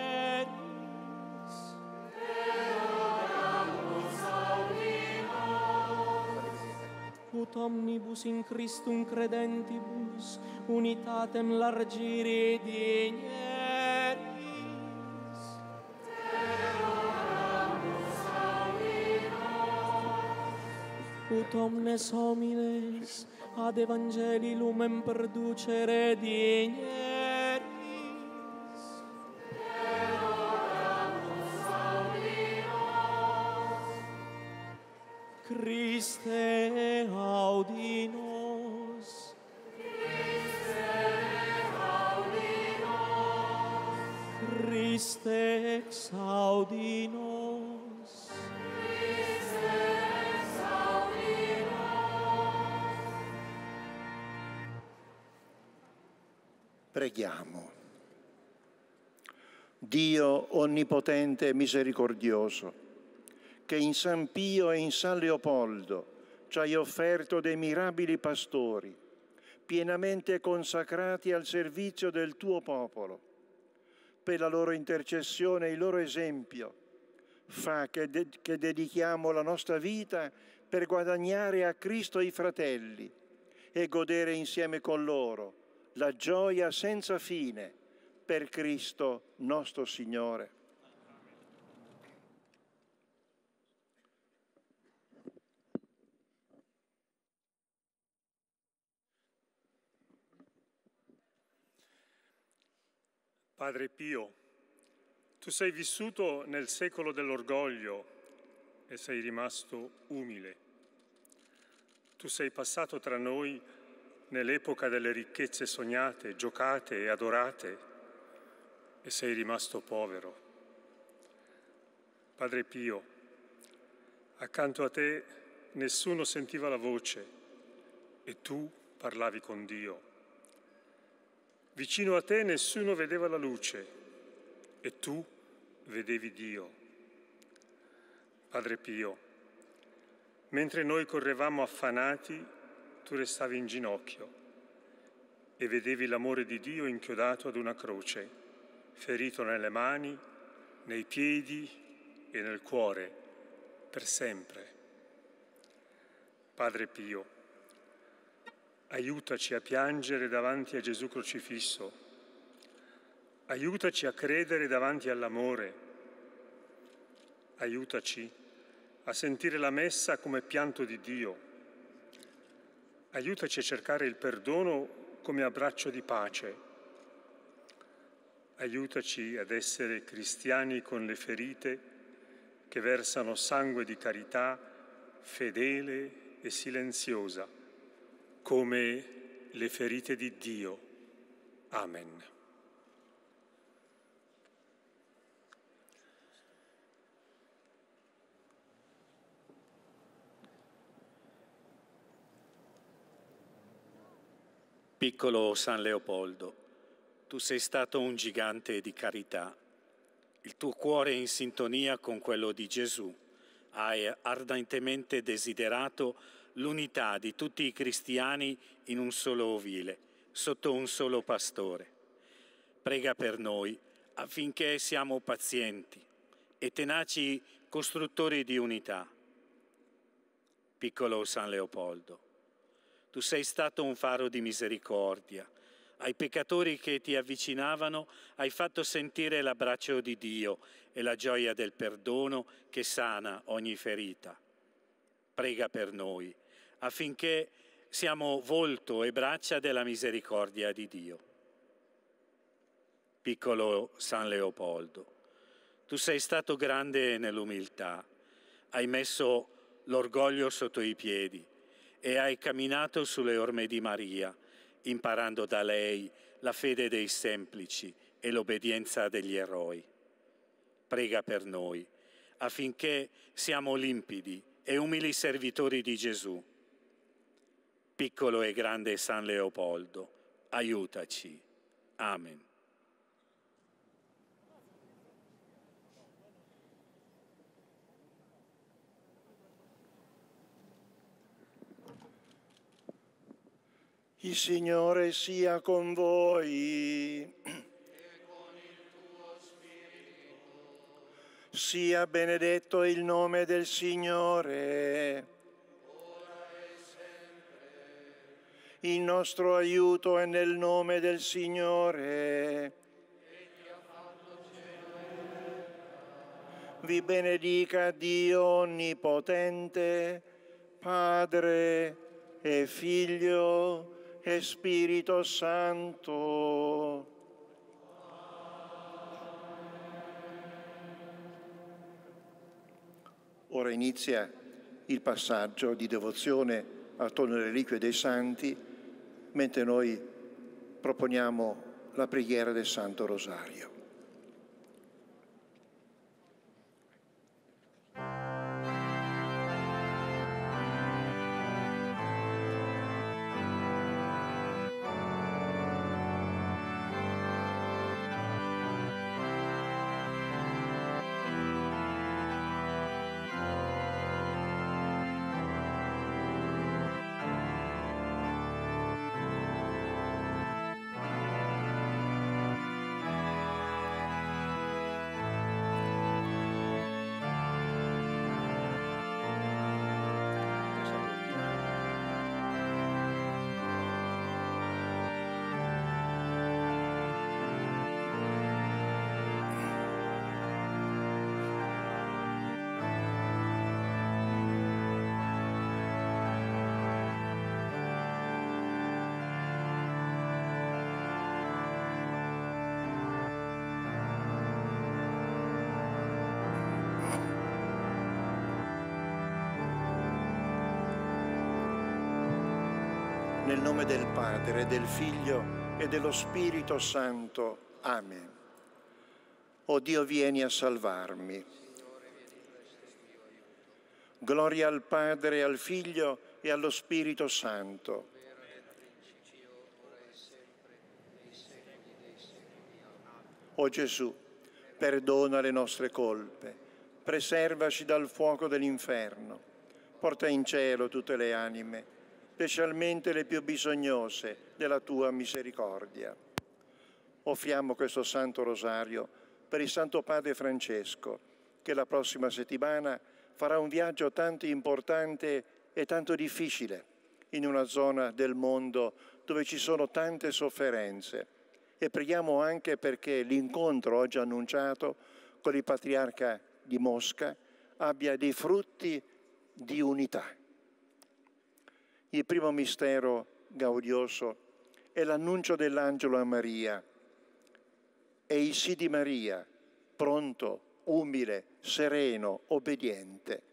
Oramus audi nos. Ut omnibus in Christum credentibus unitatem largiri digneris. Oramus audi nos. Ut omnes homines ad evangeli lumen perducere digneris. Christe audi nos. Christe audi nos. Christe exaudi nos. Christe exaudi nos. Preghiamo. Dio onnipotente e misericordioso, che in San Pio e in San Leopoldo ci hai offerto dei mirabili pastori, pienamente consacrati al servizio del tuo popolo. Per la loro intercessione e il loro esempio, fa che dedichiamo la nostra vita per guadagnare a Cristo i fratelli e godere insieme con loro la gioia senza fine Per Cristo nostro Signore. Padre Pio, tu sei vissuto nel secolo dell'orgoglio e sei rimasto umile. Tu sei passato tra noi nell'epoca delle ricchezze sognate, giocate e adorate e sei rimasto povero. Padre Pio, accanto a te nessuno sentiva la voce e tu parlavi con Dio. Vicino a te nessuno vedeva la luce e tu vedevi Dio. Padre Pio, mentre noi correvamo affanati, tu restavi in ginocchio e vedevi l'amore di Dio inchiodato ad una croce, ferito nelle mani, nei piedi e nel cuore, per sempre. Padre Pio, aiutaci a piangere davanti a Gesù crocifisso, aiutaci a credere davanti all'amore, aiutaci a sentire la messa come pianto di Dio, aiutaci a cercare il perdono come abbraccio di pace, aiutaci ad essere cristiani con le ferite che versano sangue di carità fedele e silenziosa, come le ferite di Dio. Amen. Piccolo San Leopoldo, tu sei stato un gigante di carità. Il tuo cuore è in sintonia con quello di Gesù. Hai ardentemente desiderato l'unità di tutti i cristiani in un solo ovile, sotto un solo pastore. Prega per noi affinché siamo pazienti e tenaci costruttori di unità. Piccolo San Leopoldo, tu sei stato un faro di misericordia. Ai peccatori che ti avvicinavano hai fatto sentire l'abbraccio di Dio e la gioia del perdono che sana ogni ferita. Prega per noi affinché siamo volto e braccia della misericordia di Dio. Piccolo San Leopoldo, tu sei stato grande nell'umiltà, hai messo l'orgoglio sotto i piedi e hai camminato sulle orme di Maria, imparando da lei la fede dei semplici e l'obbedienza degli eroi. Prega per noi affinché siamo limpidi e umili servitori di Gesù. Piccolo e grande San Leopoldo, aiutaci. Amen. Il Signore sia con voi. E con il tuo spirito. Sia benedetto il nome del Signore. Il nostro aiuto è nel nome del Signore. Vi benedica Dio Onnipotente, Padre e Figlio e Spirito Santo. Ora inizia il passaggio di devozione attorno alle reliquie dei santi, mentre noi proponiamo la preghiera del Santo Rosario. nel nome del Padre, del Figlio e dello Spirito Santo. Amen. O Dio, vieni a salvarmi. Gloria al Padre, al Figlio e allo Spirito Santo. O Gesù, perdona le nostre colpe, preservaci dal fuoco dell'inferno, porta in cielo tutte le anime, specialmente le più bisognose della tua misericordia. Offriamo questo Santo Rosario per il Santo Padre Francesco, che la prossima settimana farà un viaggio tanto importante e tanto difficile in una zona del mondo dove ci sono tante sofferenze. E preghiamo anche perché l'incontro oggi annunciato con il Patriarca di Mosca abbia dei frutti di unità. Il primo mistero gaudioso è l'annuncio dell'Angelo a Maria. È il sì di Maria, pronto, umile, sereno, obbediente.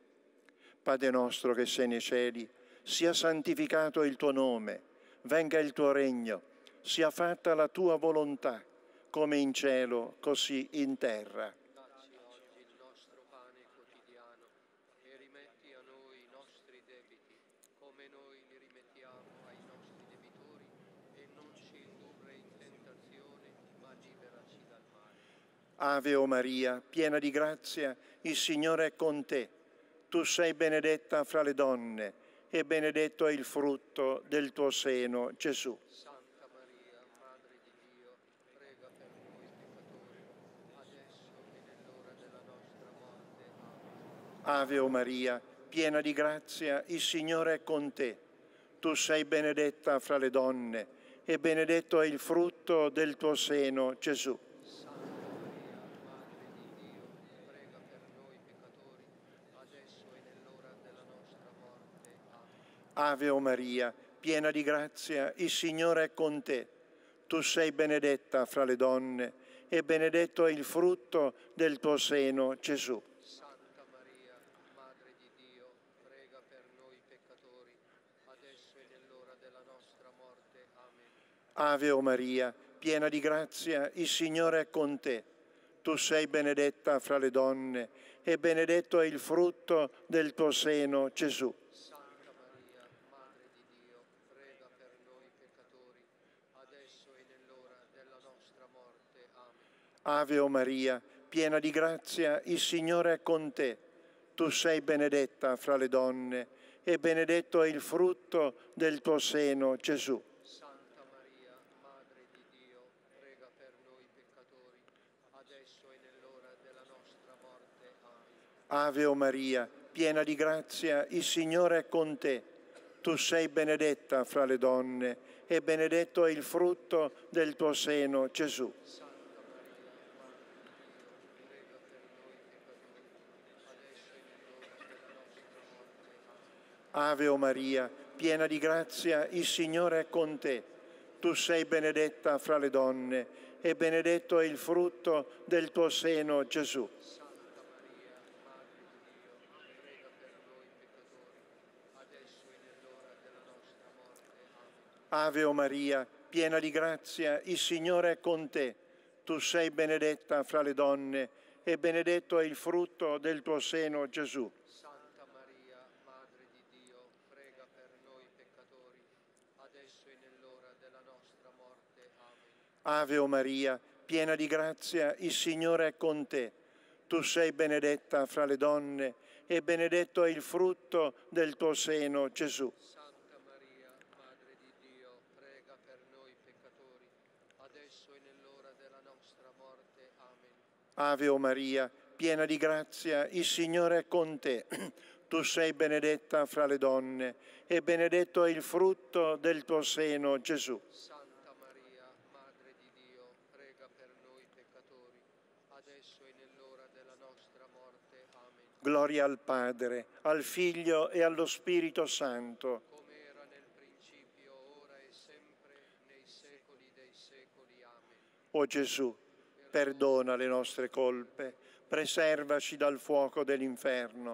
Padre nostro che sei nei cieli, sia santificato il tuo nome, venga il tuo regno, sia fatta la tua volontà, come in cielo, così in terra. Dacci oggi il nostro pane quotidiano e rimetti a noi i nostri debiti, come noi li rimettiamo ai nostri debitori, e non ci indurre in tentazione, ma liberaci dal male. Ave o Maria, piena di grazia, il Signore è con te. Tu sei benedetta fra le donne, e benedetto è il frutto del tuo seno, Gesù. Santa Maria, Madre di Dio, prega per noi peccatori, adesso e nell'ora della nostra morte. Amen. Ave o Maria, piena di grazia, il Signore è con te. Tu sei benedetta fra le donne, e benedetto è il frutto del tuo seno, Gesù. Santa Maria, Madre di Dio, prega per noi peccatori, adesso e nell'ora della nostra morte. Amen. Ave o Maria, piena di grazia, il Signore è con te. Tu sei benedetta fra le donne, e benedetto è il frutto del tuo seno, Gesù. Santa Maria, Madre di Dio, prega per noi peccatori, adesso e nell'ora della nostra morte. Amen. Ave o Maria, piena di grazia, il Signore è con te. Tu sei benedetta fra le donne, e benedetto è il frutto del tuo seno, Gesù. Santa Maria, Madre di Dio, prega per noi peccatori, adesso e nell'ora della nostra morte. Amen. Ave o Maria, piena di grazia, il Signore è con te. Tu sei benedetta fra le donne, e benedetto è il frutto del tuo seno, Gesù. Santa Maria, Madre di Dio, prega per noi peccatori, adesso e nell'ora della nostra morte. Amen. Ave o Maria, piena di grazia, il Signore è con te. Tu sei benedetta fra le donne, e benedetto è il frutto del tuo seno, Gesù. Santa Maria, Madre di Dio, prega per noi peccatori, adesso e nell'ora della nostra morte. Amen. Ave o Maria, piena di grazia, il Signore è con te. Tu sei benedetta fra le donne, e benedetto è il frutto del tuo seno, Gesù. Santa Maria, Madre di Dio, prega per noi peccatori, adesso e nell'ora della nostra morte. Amen. Ave o Maria, piena di grazia, il Signore è con te. Tu sei benedetta fra le donne, e benedetto è il frutto del tuo seno, Gesù. Santa Maria, Madre di Dio, prega per noi peccatori, adesso e nell'ora della nostra morte. Amen. Ave o Maria, piena di grazia, il Signore è con te. Tu sei benedetta fra le donne, e benedetto è il frutto del tuo seno, Gesù. Santa Maria, Madre di Dio, prega per noi peccatori, adesso e nell'ora della nostra morte. Amen. Ave o Maria, piena di grazia, il Signore è con te. Tu sei benedetta fra le donne, e benedetto è il frutto del tuo seno, Gesù. Santa Maria, Madre di Dio, prega per noi peccatori, adesso e nell'ora della nostra morte. Amen. Gloria al Padre, al Figlio e allo Spirito Santo. Come era nel principio, ora e sempre, nei secoli dei secoli. Amen. O Gesù, perdona le nostre colpe, preservaci dal fuoco dell'inferno,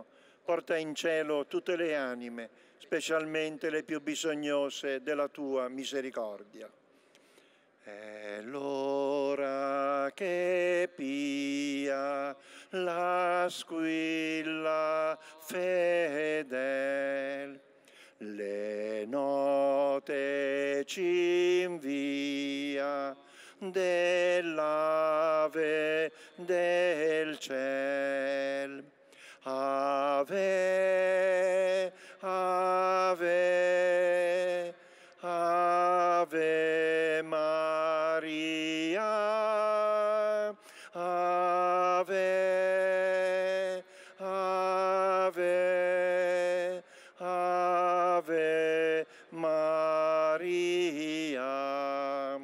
porta in cielo tutte le anime, specialmente le più bisognose della tua misericordia. È l'ora che pia la squilla fedel, le note ci invia dell'ave del ciel. Ave, ave, ave Maria, ave, ave, ave Maria.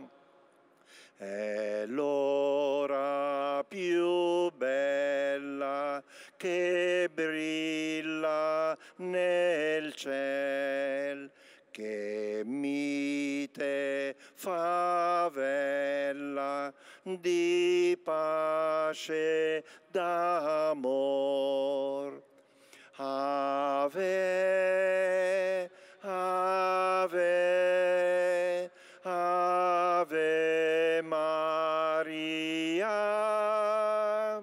È l'ora più bella che brilla nel ciel, che mite favella di pace d'amor. Ave, ave, ave Maria,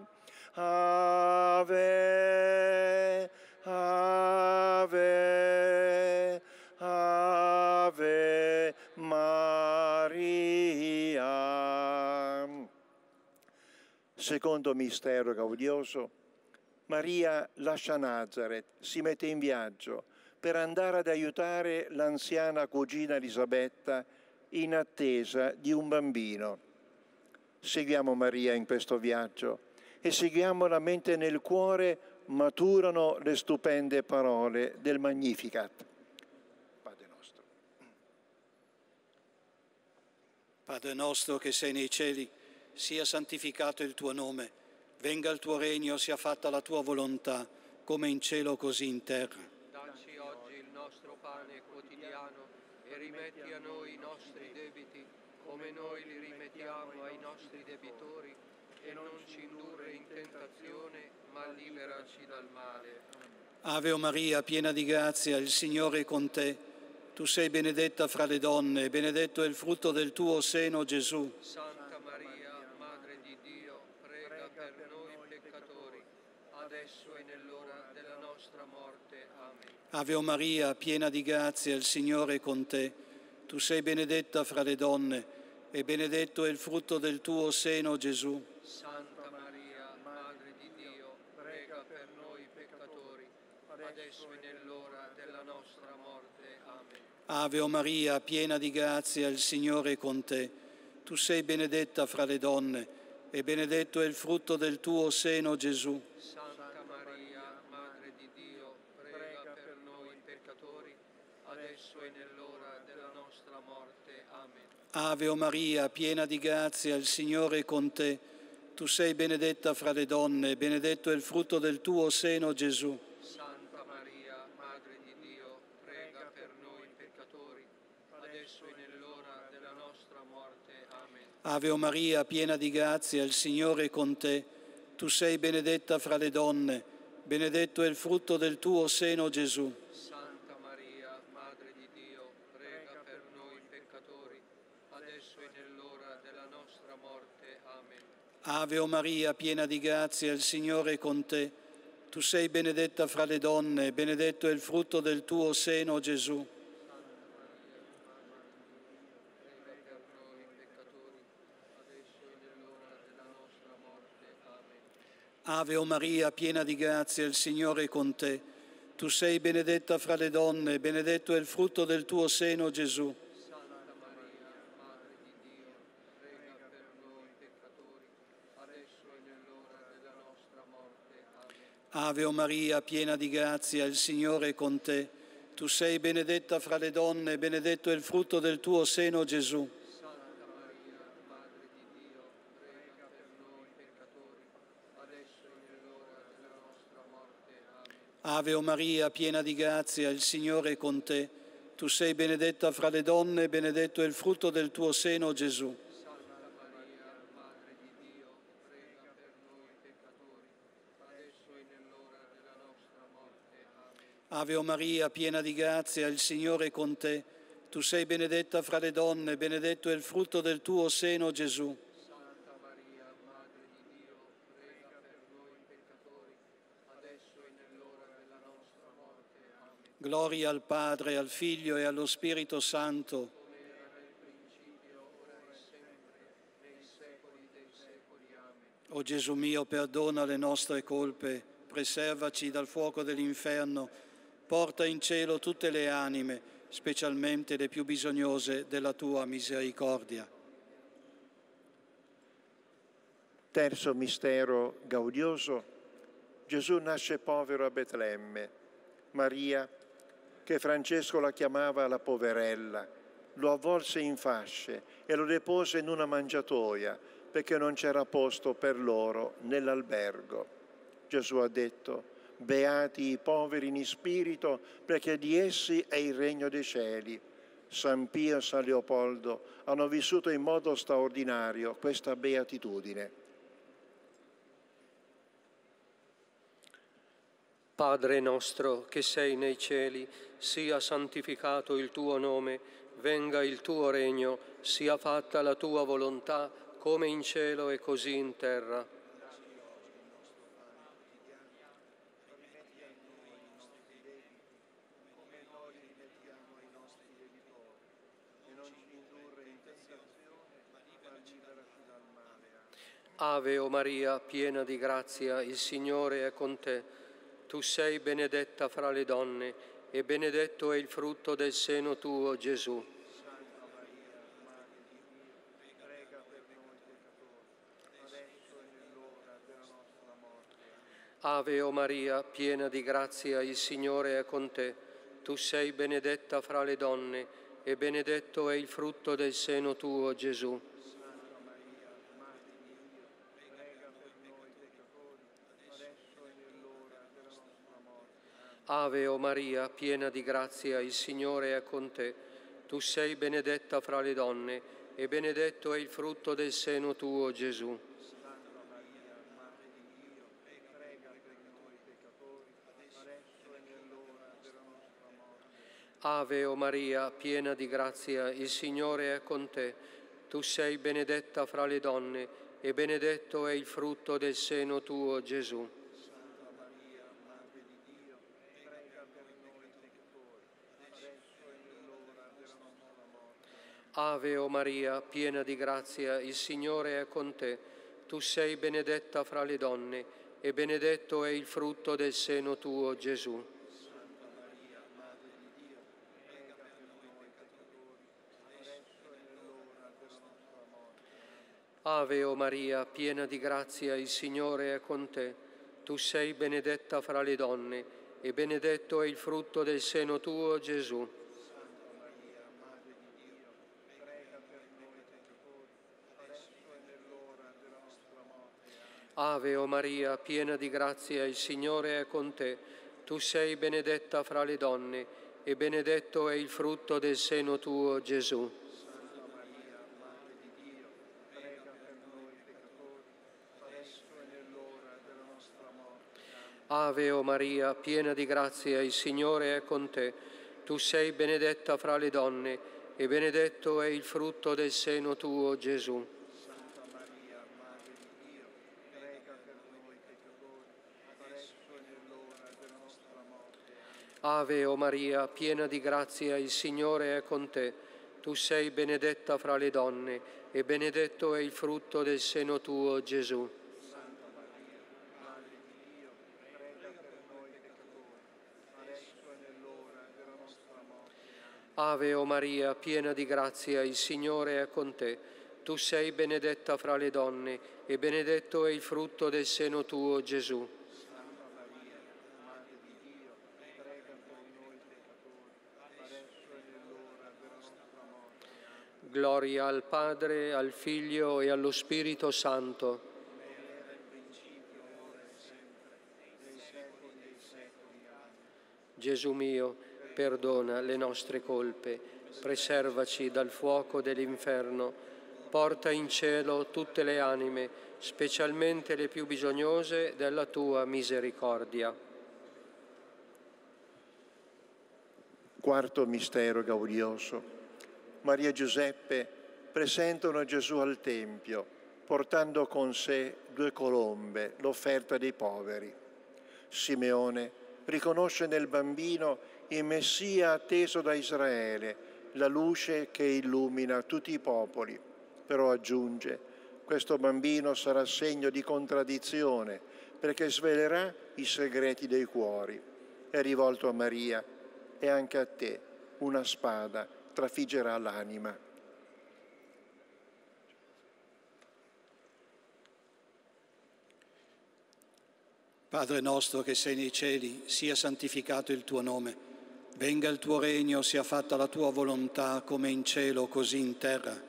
ave, ave, ave Maria. Secondo mistero gaudioso, Maria lascia Nazareth, si mette in viaggio per andare ad aiutare l'anziana cugina Elisabetta in attesa di un bambino. Seguiamo Maria in questo viaggio e seguiamola mentre nel cuore maturano le stupende parole del Magnificat. Padre nostro. Padre nostro che sei nei cieli, sia santificato il tuo nome, venga il tuo regno, sia fatta la tua volontà, come in cielo così in terra. Dacci oggi il nostro pane quotidiano e rimetti a noi i nostri debiti, come noi li rimettiamo ai nostri debitori, e non ci indurre in tentazione, ma liberaci dal male. Ave o Maria, piena di grazia, il Signore è con te. Tu sei benedetta fra le donne, e benedetto è il frutto del tuo seno, Gesù. Santa Maria, Madre di Dio, prega per noi peccatori, adesso e nell'ora della nostra morte. Amen. Ave o Maria, piena di grazia, il Signore è con te. Tu sei benedetta fra le donne, e benedetto è il frutto del tuo seno, Gesù. Santa Maria, Madre di Dio, prega per noi peccatori, adesso e nell'ora della nostra morte. Amen. Ave o Maria, piena di grazia, il Signore è con te. Tu sei benedetta fra le donne, e benedetto è il frutto del tuo seno, Gesù. Santa Maria, Madre di Dio, prega per noi peccatori, adesso e nell'ora della nostra morte. Amen. Ave o Maria, piena di grazia, il Signore è con te. Tu sei benedetta fra le donne, e benedetto è il frutto del tuo seno, Gesù. Santa Maria, Madre di Dio, prega per noi peccatori, adesso e nell'ora della nostra morte. Amen. Ave o Maria, piena di grazia, il Signore è con te. Tu sei benedetta fra le donne, benedetto è il frutto del tuo seno, Gesù. Santa Maria, Madre di Dio, prega per noi peccatori, adesso e nell'ora della nostra morte. Amen. Ave o Maria, piena di grazia, il Signore è con te. Tu sei benedetta fra le donne, benedetto è il frutto del tuo seno, Gesù. Ave o Maria, piena di grazia, il Signore è con te. Tu sei benedetta fra le donne, benedetto è il frutto del tuo seno, Gesù. Santa Maria, Madre di Dio, prega per noi peccatori, adesso e nell'ora della nostra morte. Amen. Ave o Maria, piena di grazia, il Signore è con te. Tu sei benedetta fra le donne, benedetto è il frutto del tuo seno, Gesù. Santa Maria, Madre di Dio, prega per noi peccatori, adesso e nell'ora della nostra morte. Amen. Ave o Maria, piena di grazia, il Signore è con te. Tu sei benedetta fra le donne, benedetto è il frutto del tuo seno, Gesù. Santa Maria, Madre di Dio, prega per noi peccatori, adesso e nell'ora della nostra morte. Ave o Maria, piena di grazia, il Signore è con te. Tu sei benedetta fra le donne, benedetto è il frutto del tuo seno, Gesù. Santa Maria, Madre di Dio, prega per noi peccatori, adesso e nell'ora della nostra morte. Amen. Gloria al Padre, al Figlio e allo Spirito Santo. Come era nel principio, ora e sempre, nei secoli dei secoli. Amen. O Gesù mio, perdona le nostre colpe, preservaci dal fuoco dell'inferno, porta in cielo tutte le anime, specialmente le più bisognose della tua misericordia. Terzo mistero gaudioso: Gesù nasce povero a Betlemme. Maria, che Francesco la chiamava la poverella, lo avvolse in fasce e lo depose in una mangiatoia perché non c'era posto per loro nell'albergo. Gesù ha detto: beati i poveri in spirito, perché di essi è il regno dei cieli. San Pio e San Leopoldo hanno vissuto in modo straordinario questa beatitudine. Padre nostro che sei nei cieli, sia santificato il tuo nome, venga il tuo regno, sia fatta la tua volontà, come in cielo e così in terra. Ave o Maria, piena di grazia, il Signore è con te. Tu sei benedetta fra le donne e benedetto è il frutto del seno tuo, Gesù. Santa Maria, Madre di Dio, prega per noi peccatori, adesso e nell'ora della nostra morte. Ave o Maria, piena di grazia, il Signore è con te. Tu sei benedetta fra le donne e benedetto è il frutto del seno tuo, Gesù. Ave o Maria, piena di grazia, il Signore è con te. Tu sei benedetta fra le donne e benedetto è il frutto del seno tuo, Gesù. Santa Maria, Madre di Dio, prega per noi peccatori, adesso e nell'ora della nostra morte. Ave o Maria, piena di grazia, il Signore è con te. Tu sei benedetta fra le donne e benedetto è il frutto del seno tuo, Gesù. Ave o Maria, piena di grazia, il Signore è con te. Tu sei benedetta fra le donne e benedetto è il frutto del seno tuo, Gesù. Santa Maria, Madre di Dio, prega per noi peccatori, adesso e nell'ora della nostra morte. Ave o Maria, piena di grazia, il Signore è con te. Tu sei benedetta fra le donne e benedetto è il frutto del seno tuo, Gesù. Ave o Maria, piena di grazia, il Signore è con te. Tu sei benedetta fra le donne e benedetto è il frutto del seno tuo, Gesù. Santa Maria, Madre di Dio, prega per noi peccatori, adesso e nell'ora della nostra morte. Ave o Maria, piena di grazia, il Signore è con te. Tu sei benedetta fra le donne e benedetto è il frutto del seno tuo, Gesù. Santa Maria, Madre di Dio, prega per noi peccatori, adesso e nell'ora della nostra morte. Ave o Maria, piena di grazia, il Signore è con te. Tu sei benedetta fra le donne e benedetto è il frutto del seno tuo, Gesù. Santa Maria, Madre di Dio, prega per noi peccatori, adesso e nell'ora della nostra morte. Ave o Maria, piena di grazia, il Signore è con te. Tu sei benedetta fra le donne e benedetto è il frutto del seno tuo, Gesù. Santa Maria, Madre di Dio, prega per noi peccatori, adesso e nell'ora della nostra morte. Gloria al Padre, al Figlio e allo Spirito Santo. Come era in principio, ora e sempre, nei secoli dei secoli. Amen. Gesù mio, perdona le nostre colpe, preservaci dal fuoco dell'inferno, porta in cielo tutte le anime, specialmente le più bisognose della tua misericordia. Quarto mistero gaudioso. Maria e Giuseppe presentano Gesù al Tempio, portando con sé 2 colombe, l'offerta dei poveri. Simeone riconosce nel bambino il Messia atteso da Israele, la luce che illumina tutti i popoli. Però aggiunge, questo bambino sarà segno di contraddizione, perché svelerà i segreti dei cuori. È rivolto a Maria e anche a te, una spada trafiggerà l'anima. Padre nostro che sei nei cieli, sia santificato il tuo nome. Venga il tuo regno, sia fatta la tua volontà, come in cielo, così in terra.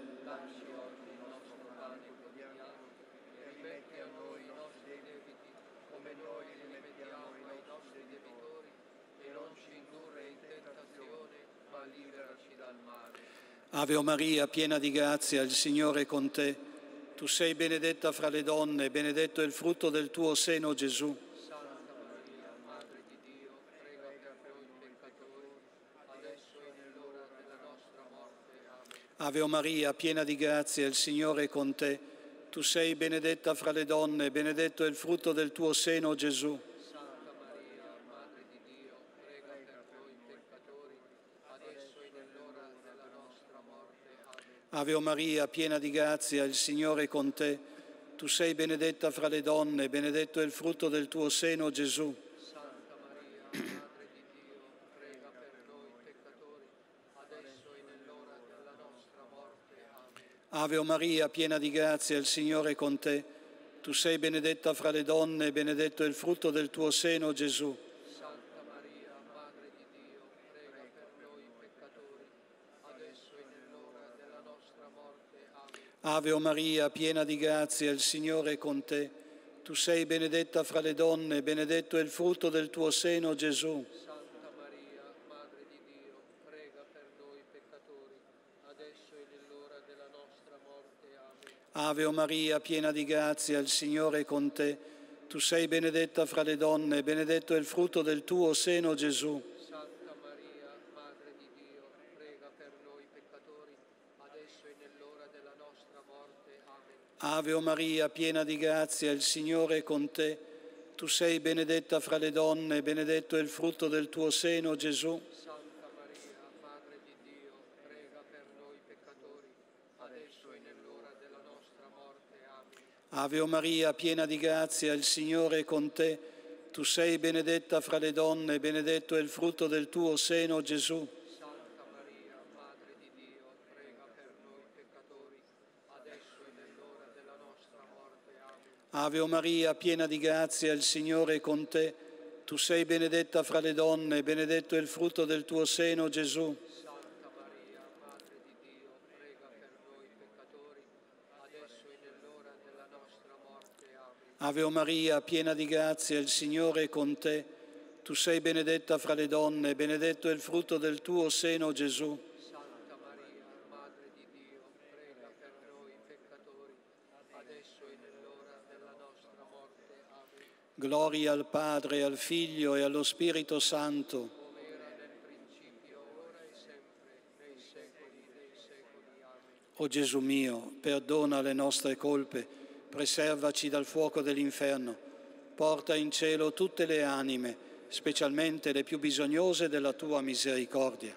Ave o Maria, piena di grazia, il Signore è con te. Tu sei benedetta fra le donne, e benedetto è il frutto del tuo seno, Gesù. Santa Maria, Madre di Dio, prega per noi peccatori, adesso e nell'ora della nostra morte. Amen. Ave o Maria, piena di grazia, il Signore è con te. Tu sei benedetta fra le donne, e benedetto è il frutto del tuo seno, Gesù. Santa Maria, Madre di Dio, prega per noi peccatori, adesso e nell'ora della nostra morte. Amen. Ave o Maria, piena di grazia, il Signore è con te. Tu sei benedetta fra le donne, e benedetto è il frutto del tuo seno, Gesù. Santa Maria, Madre di Dio, prega per noi peccatori, adesso e nell'ora della nostra morte. Amen. Ave o Maria, piena di grazia, il Signore è con te. Tu sei benedetta fra le donne, e benedetto è il frutto del tuo seno, Gesù. Santa Maria, Madre di Dio, prega per noi peccatori, adesso e nell'ora della nostra morte. Amen. Ave o Maria, piena di grazia, il Signore è con te. Tu sei benedetta fra le donne, e benedetto è il frutto del tuo seno, Gesù. Santa Maria, Madre di Dio, prega per noi peccatori, adesso e nell'ora della nostra morte. Amen. Ave o Maria, piena di grazia, il Signore è con te. Tu sei benedetta fra le donne, e benedetto è il frutto del tuo seno, Gesù. Santa Maria, Madre di Dio, prega per noi peccatori, adesso e nell'ora della nostra morte. Amen. Ave o Maria, piena di grazia, il Signore è con te. Tu sei benedetta fra le donne, e benedetto è il frutto del tuo seno, Gesù. Santa Maria, Madre di Dio, prega per noi peccatori, adesso e nell'ora della nostra morte. Amen. Ave o Maria, piena di grazia, il Signore è con te. Tu sei benedetta fra le donne, e benedetto è il frutto del tuo seno, Gesù. Santa Maria, Madre di Dio, prega per noi peccatori, adesso e nell'ora della nostra morte. Amen. Ave o Maria, piena di grazia, il Signore è con te. Tu sei benedetta fra le donne, e benedetto è il frutto del tuo seno, Gesù. Santa Maria, Madre di Dio, prega per noi peccatori, adesso e nell'ora della nostra morte. Amen. Ave o Maria, piena di grazia, il Signore è con te. Tu sei benedetta fra le donne, e benedetto è il frutto del tuo seno, Gesù. Santa Maria, Madre di Dio, prega per noi peccatori, adesso e nell'ora della nostra morte. Amen. Gloria al Padre, al Figlio e allo Spirito Santo. Come era nel principio, ora e sempre, nei secoli dei secoli. Amen. O Gesù mio, perdona le nostre colpe, preservaci dal fuoco dell'inferno, porta in cielo tutte le anime, specialmente le più bisognose della tua misericordia.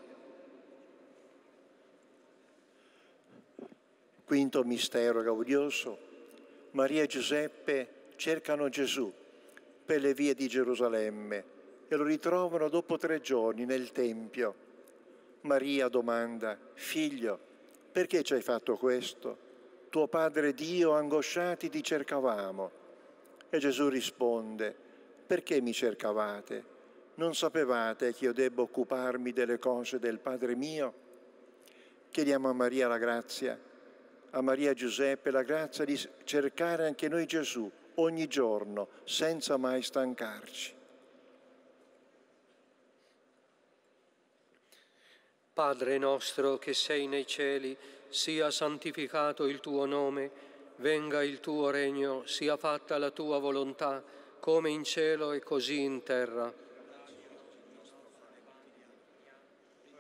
Quinto mistero gaudioso. Maria e Giuseppe cercano Gesù per le vie di Gerusalemme e lo ritrovano dopo 3 giorni nel Tempio. Maria domanda: Figlio, perché ci hai fatto questo? Tuo padre e Dio, angosciati, ti cercavamo. E Gesù risponde: perché mi cercavate? Non sapevate che io debbo occuparmi delle cose del Padre mio? Chiediamo a Maria la grazia, a Maria e Giuseppe la grazia di cercare anche noi Gesù ogni giorno, senza mai stancarci. Padre nostro che sei nei cieli, sia santificato il tuo nome, venga il tuo regno, sia fatta la tua volontà, come in cielo e così in terra.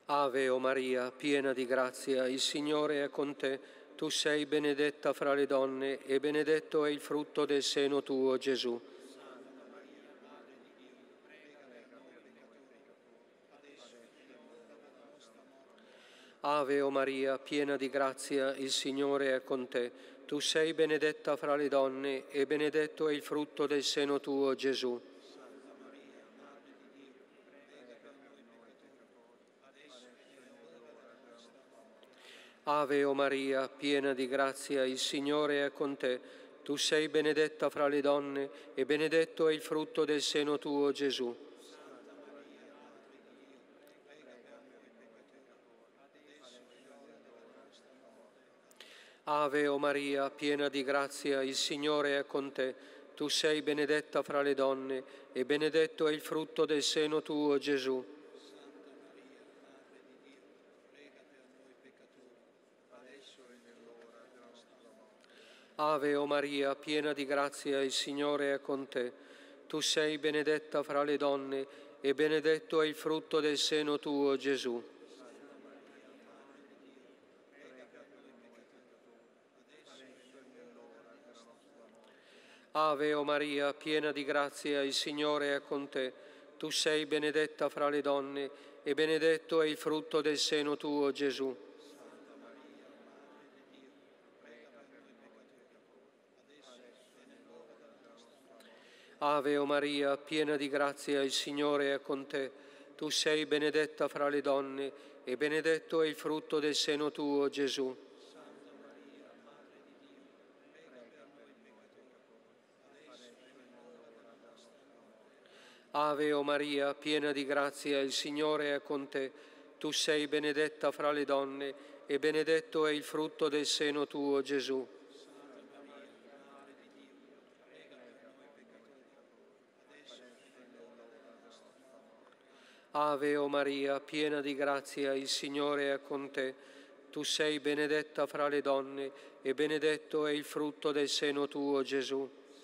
Ave o Maria, piena di grazia, il Signore è con te. Tu sei benedetta fra le donne e benedetto è il frutto del seno tuo, Gesù. Ave o Maria, piena di grazia, il Signore è con te. Tu sei benedetta fra le donne e benedetto è il frutto del seno tuo, Gesù. Ave o Maria, piena di grazia, il Signore è con te. Tu sei benedetta fra le donne e benedetto è il frutto del seno tuo, Gesù. Ave o Maria, piena di grazia, il Signore è con te. Tu sei benedetta fra le donne e benedetto è il frutto del seno tuo, Gesù. Ave o Maria, piena di grazia, il Signore è con te. Tu sei benedetta fra le donne e benedetto è il frutto del seno tuo, Gesù. Ave o Maria, piena di grazia, il Signore è con te. Tu sei benedetta fra le donne e benedetto è il frutto del seno tuo, Gesù. Ave o Maria, piena di grazia, il Signore è con te. Tu sei benedetta fra le donne e benedetto è il frutto del seno tuo, Gesù. Ave o Maria, piena di grazia, il Signore è con te. Tu sei benedetta fra le donne e benedetto è il frutto del seno tuo, Gesù. Ave o Maria, piena di grazia, il Signore è con te. Tu sei benedetta fra le donne e benedetto è il frutto del seno tuo, Gesù.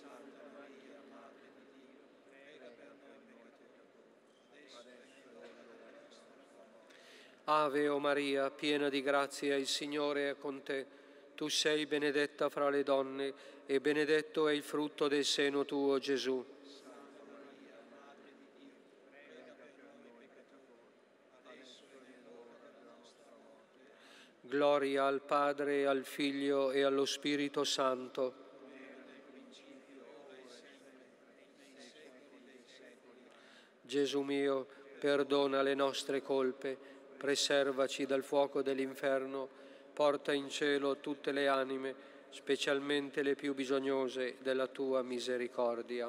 Ave o Maria, piena di grazia, il Signore è con te. Tu sei benedetta fra le donne e benedetto è il frutto del seno tuo, Gesù. Gloria al Padre, al Figlio e allo Spirito Santo. Gesù mio, perdona le nostre colpe, preservaci dal fuoco dell'inferno, porta in cielo tutte le anime, specialmente le più bisognose della tua misericordia.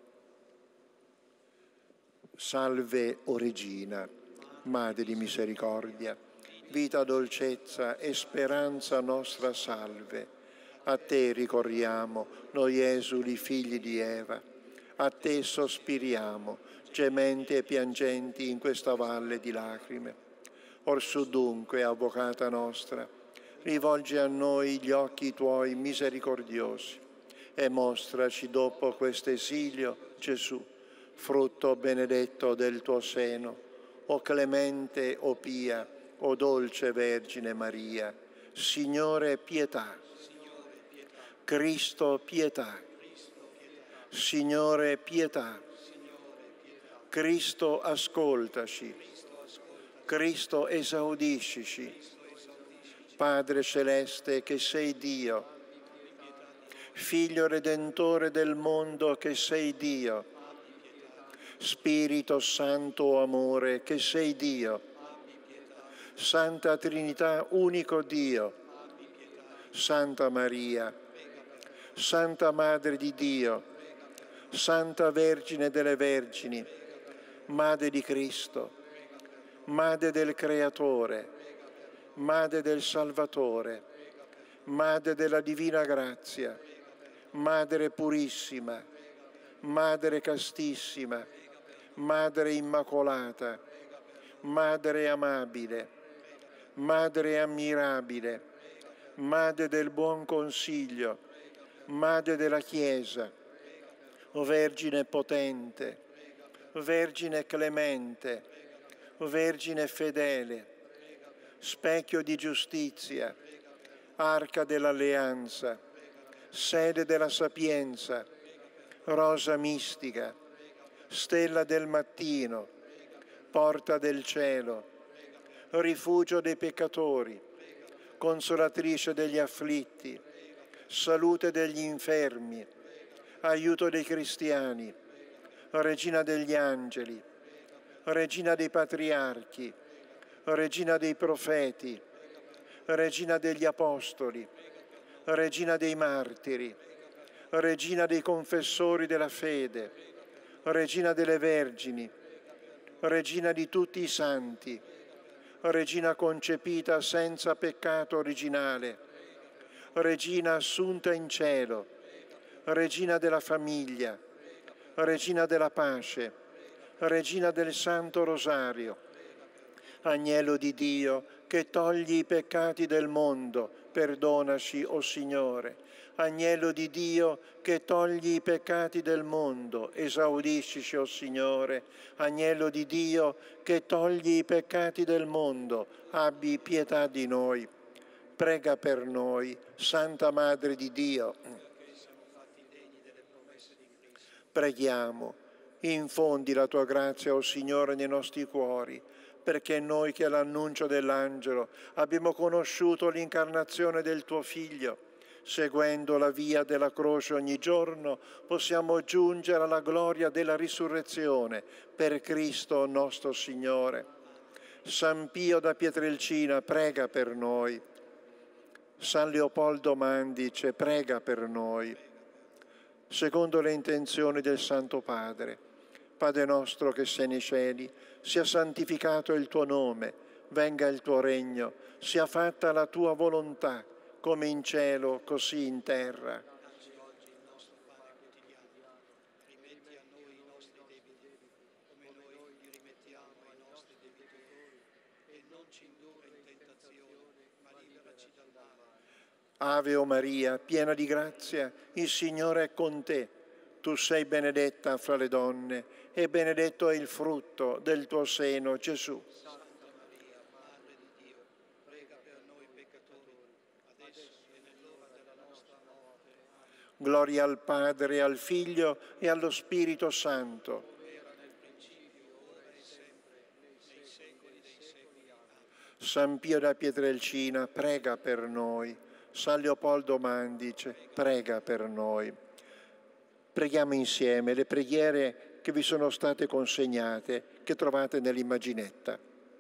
Salve, o Regina, Madre di misericordia, vita, dolcezza e speranza nostra salve. A te ricorriamo, noi esuli figli di Eva, a te sospiriamo, gementi e piangenti in questa valle di lacrime. Orsù dunque, Avvocata nostra, rivolgi a noi gli occhi tuoi misericordiosi e mostraci dopo questo esilio Gesù, frutto benedetto del tuo seno, o clemente, o pia, o dolce Vergine Maria. Signore, pietà. Cristo, pietà. Signore, pietà. Cristo, ascoltaci. Cristo, esaudiscici. Padre celeste, che sei Dio, Figlio redentore del mondo, che sei Dio, Spirito Santo, amore, che sei Dio, Santa Trinità, unico Dio, Santa Maria, Santa Madre di Dio, Santa Vergine delle Vergini, Madre di Cristo, Madre del Creatore, Madre del Salvatore, Madre della Divina Grazia, Madre purissima, Madre castissima, Madre immacolata, Madre amabile, Madre ammirabile, Madre del buon consiglio, Madre della Chiesa, o Vergine potente, Vergine clemente, Vergine fedele, specchio di giustizia, arca dell'alleanza, sede della sapienza, rosa mistica, stella del mattino, porta del cielo, rifugio dei peccatori, consolatrice degli afflitti, salute degli infermi, aiuto dei cristiani, regina degli angeli, regina dei patriarchi, regina dei profeti, regina degli apostoli, regina dei martiri, regina dei confessori della fede, regina delle vergini, regina di tutti i santi, regina concepita senza peccato originale, regina assunta in cielo, regina della famiglia, regina della pace, regina del Santo Rosario, agnello di Dio che togli i peccati del mondo, perdonaci, o Signore. Agnello di Dio che togli i peccati del mondo, esaudiscici, o Signore. Agnello di Dio che togli i peccati del mondo, abbi pietà di noi. Prega per noi, Santa Madre di Dio. Preghiamo, infondi la tua grazia, o Signore, nei nostri cuori, perché noi che all'annuncio dell'Angelo abbiamo conosciuto l'incarnazione del tuo Figlio, seguendo la via della croce ogni giorno, possiamo giungere alla gloria della risurrezione per Cristo nostro Signore. San Pio da Pietrelcina, prega per noi. San Leopoldo Mandic, prega per noi. Secondo le intenzioni del Santo Padre, Padre nostro che sei nei cieli, sia santificato il tuo nome, venga il tuo regno, sia fatta la tua volontà, come in cielo, così in terra. Dacci oggi il nostro pane quotidiano, rimetti a noi i nostri debiti, come noi li rimettiamo ai nostri debitori, e non ci indurre in tentazione, ma liberaci dal male. Ave o Maria, piena di grazia, il Signore è con te. Tu sei benedetta fra le donne, e benedetto è il frutto del tuo seno, Gesù. Santa Maria, Madre di Dio, prega per noi peccatori, adesso e nell'ora della nostra morte. Amen. Gloria al Padre, al Figlio e allo Spirito Santo. Come era nel principio, ora e sempre, nei secoli dei secoli. Amen. San Pio da Pietrelcina, prega per noi. San Leopoldo Mandic, prega per noi. Preghiamo insieme le preghiere che vi sono state consegnate, che trovate nell'immaginetta.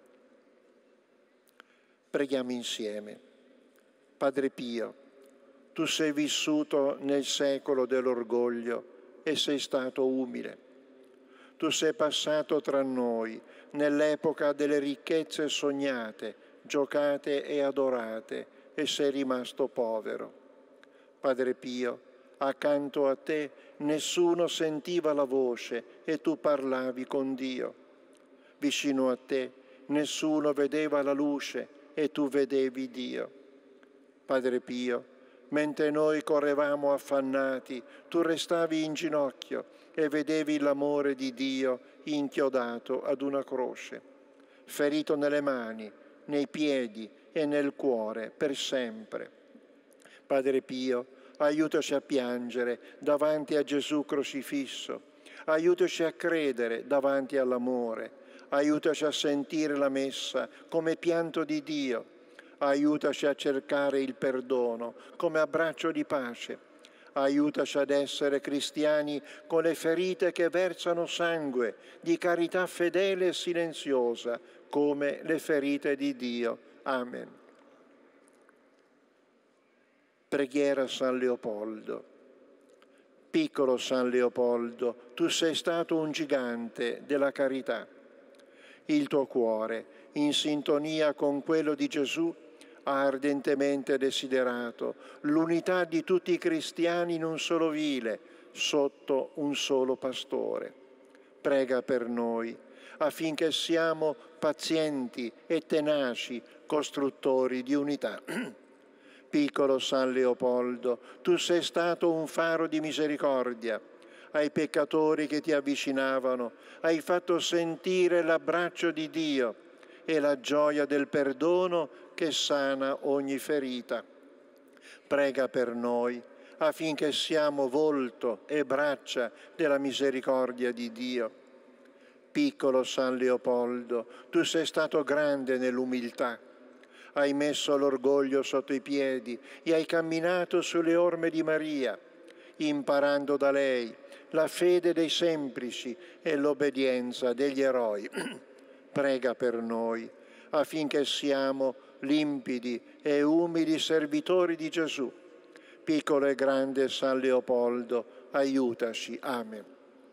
Preghiamo insieme. Padre Pio, tu sei vissuto nel secolo dell'orgoglio e sei stato umile. Tu sei passato tra noi nell'epoca delle ricchezze sognate, giocate e adorate, e sei rimasto povero. Padre Pio, accanto a te nessuno sentiva la voce e tu parlavi con Dio. Vicino a te nessuno vedeva la luce e tu vedevi Dio. Padre Pio, mentre noi correvamo affannati, tu restavi in ginocchio e vedevi l'amore di Dio inchiodato ad una croce, ferito nelle mani, nei piedi e nel cuore per sempre. Padre Pio, aiutaci a piangere davanti a Gesù crocifisso, aiutaci a credere davanti all'amore, aiutaci a sentire la messa come pianto di Dio, aiutaci a cercare il perdono come abbraccio di pace, aiutaci ad essere cristiani con le ferite che versano sangue, di carità fedele e silenziosa, come le ferite di Dio. Amen. Preghiera a San Leopoldo. Piccolo San Leopoldo, tu sei stato un gigante della carità. Il tuo cuore, in sintonia con quello di Gesù, ha ardentemente desiderato l'unità di tutti i cristiani in un solo vile, sotto un solo pastore. Prega per noi, affinché siamo pazienti e tenaci costruttori di unità. Piccolo San Leopoldo, tu sei stato un faro di misericordia. Ai peccatori che ti avvicinavano hai fatto sentire l'abbraccio di Dio e la gioia del perdono che sana ogni ferita. Prega per noi, affinché siamo volto e braccia della misericordia di Dio. Piccolo San Leopoldo, tu sei stato grande nell'umiltà. Hai messo l'orgoglio sotto i piedi e hai camminato sulle orme di Maria, imparando da lei la fede dei semplici e l'obbedienza degli eroi. Prega per noi, affinché siamo limpidi e umili servitori di Gesù. Piccolo e grande San Leopoldo, aiutaci. Amen.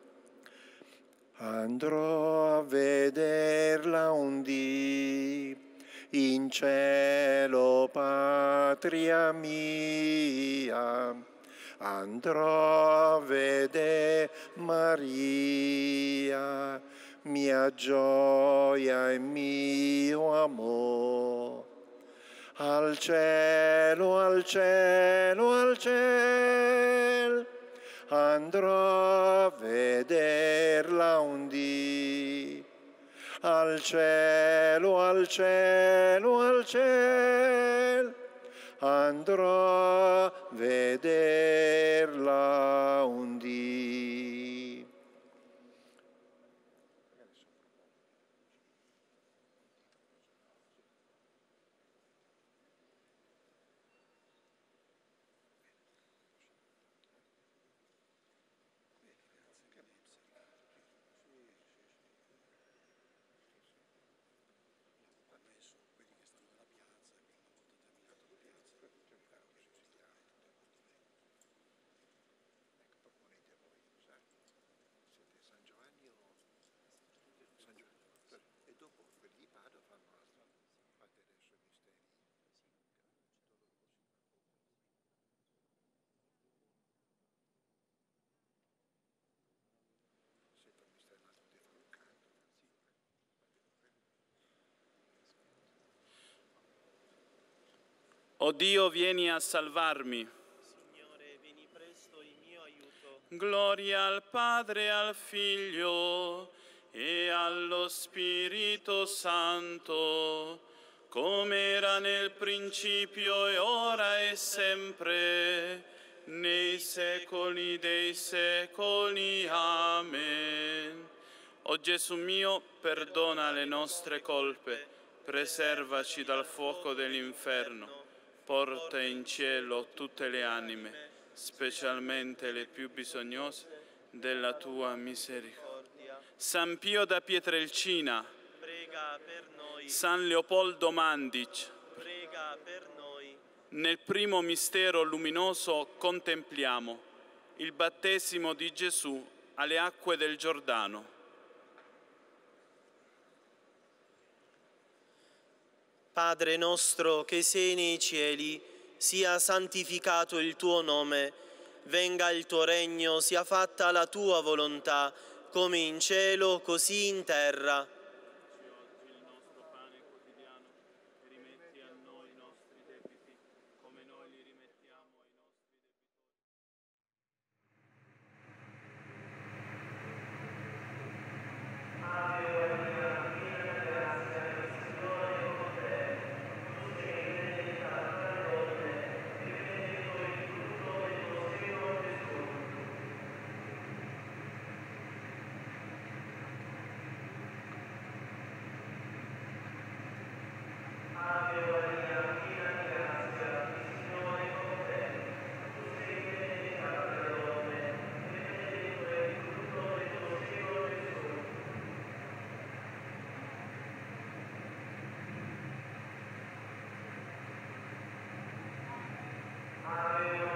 Andrò a vederla un dì in cielo, patria mia. Andrò a vedere Maria, mia gioia e mio amor. Al cielo, al cielo, al cielo, andrò a vederla un dì. Al cielo, al cielo, al cielo, andrò a vederla un dì. O Dio, vieni a salvarmi. Signore, vieni presto in mio aiuto. Gloria al Padre, al Figlio e allo Spirito Santo, come era nel principio e ora e sempre, nei secoli dei secoli. Amen. O Gesù mio, perdona le nostre colpe, preservaci dal fuoco dell'inferno. Porta in cielo tutte le anime, specialmente le più bisognose della tua misericordia. San Pio da Pietrelcina, Prega per noi. San Leopoldo Mandic, Prega per noi. nel primo mistero luminoso contempliamo il battesimo di Gesù alle acque del Giordano. Padre nostro che sei nei cieli, sia santificato il tuo nome, venga il tuo regno, sia fatta la tua volontà, come in cielo, così in terra. Il nostro pane quotidiano, rimetti a noi i nostri debiti, come noi li rimettiamo ai nostri debitori. Ave Maria, piena di grazia, il Signore è con te. Tu sei benedetta tra le donne, e benedetto il frutto del tuo seno, Gesù. Ave Maria, piena di grazia, il Signore è con te. Tu sei benedetta tra le donne, e benedetto è il frutto del tuo seno, Gesù. Ave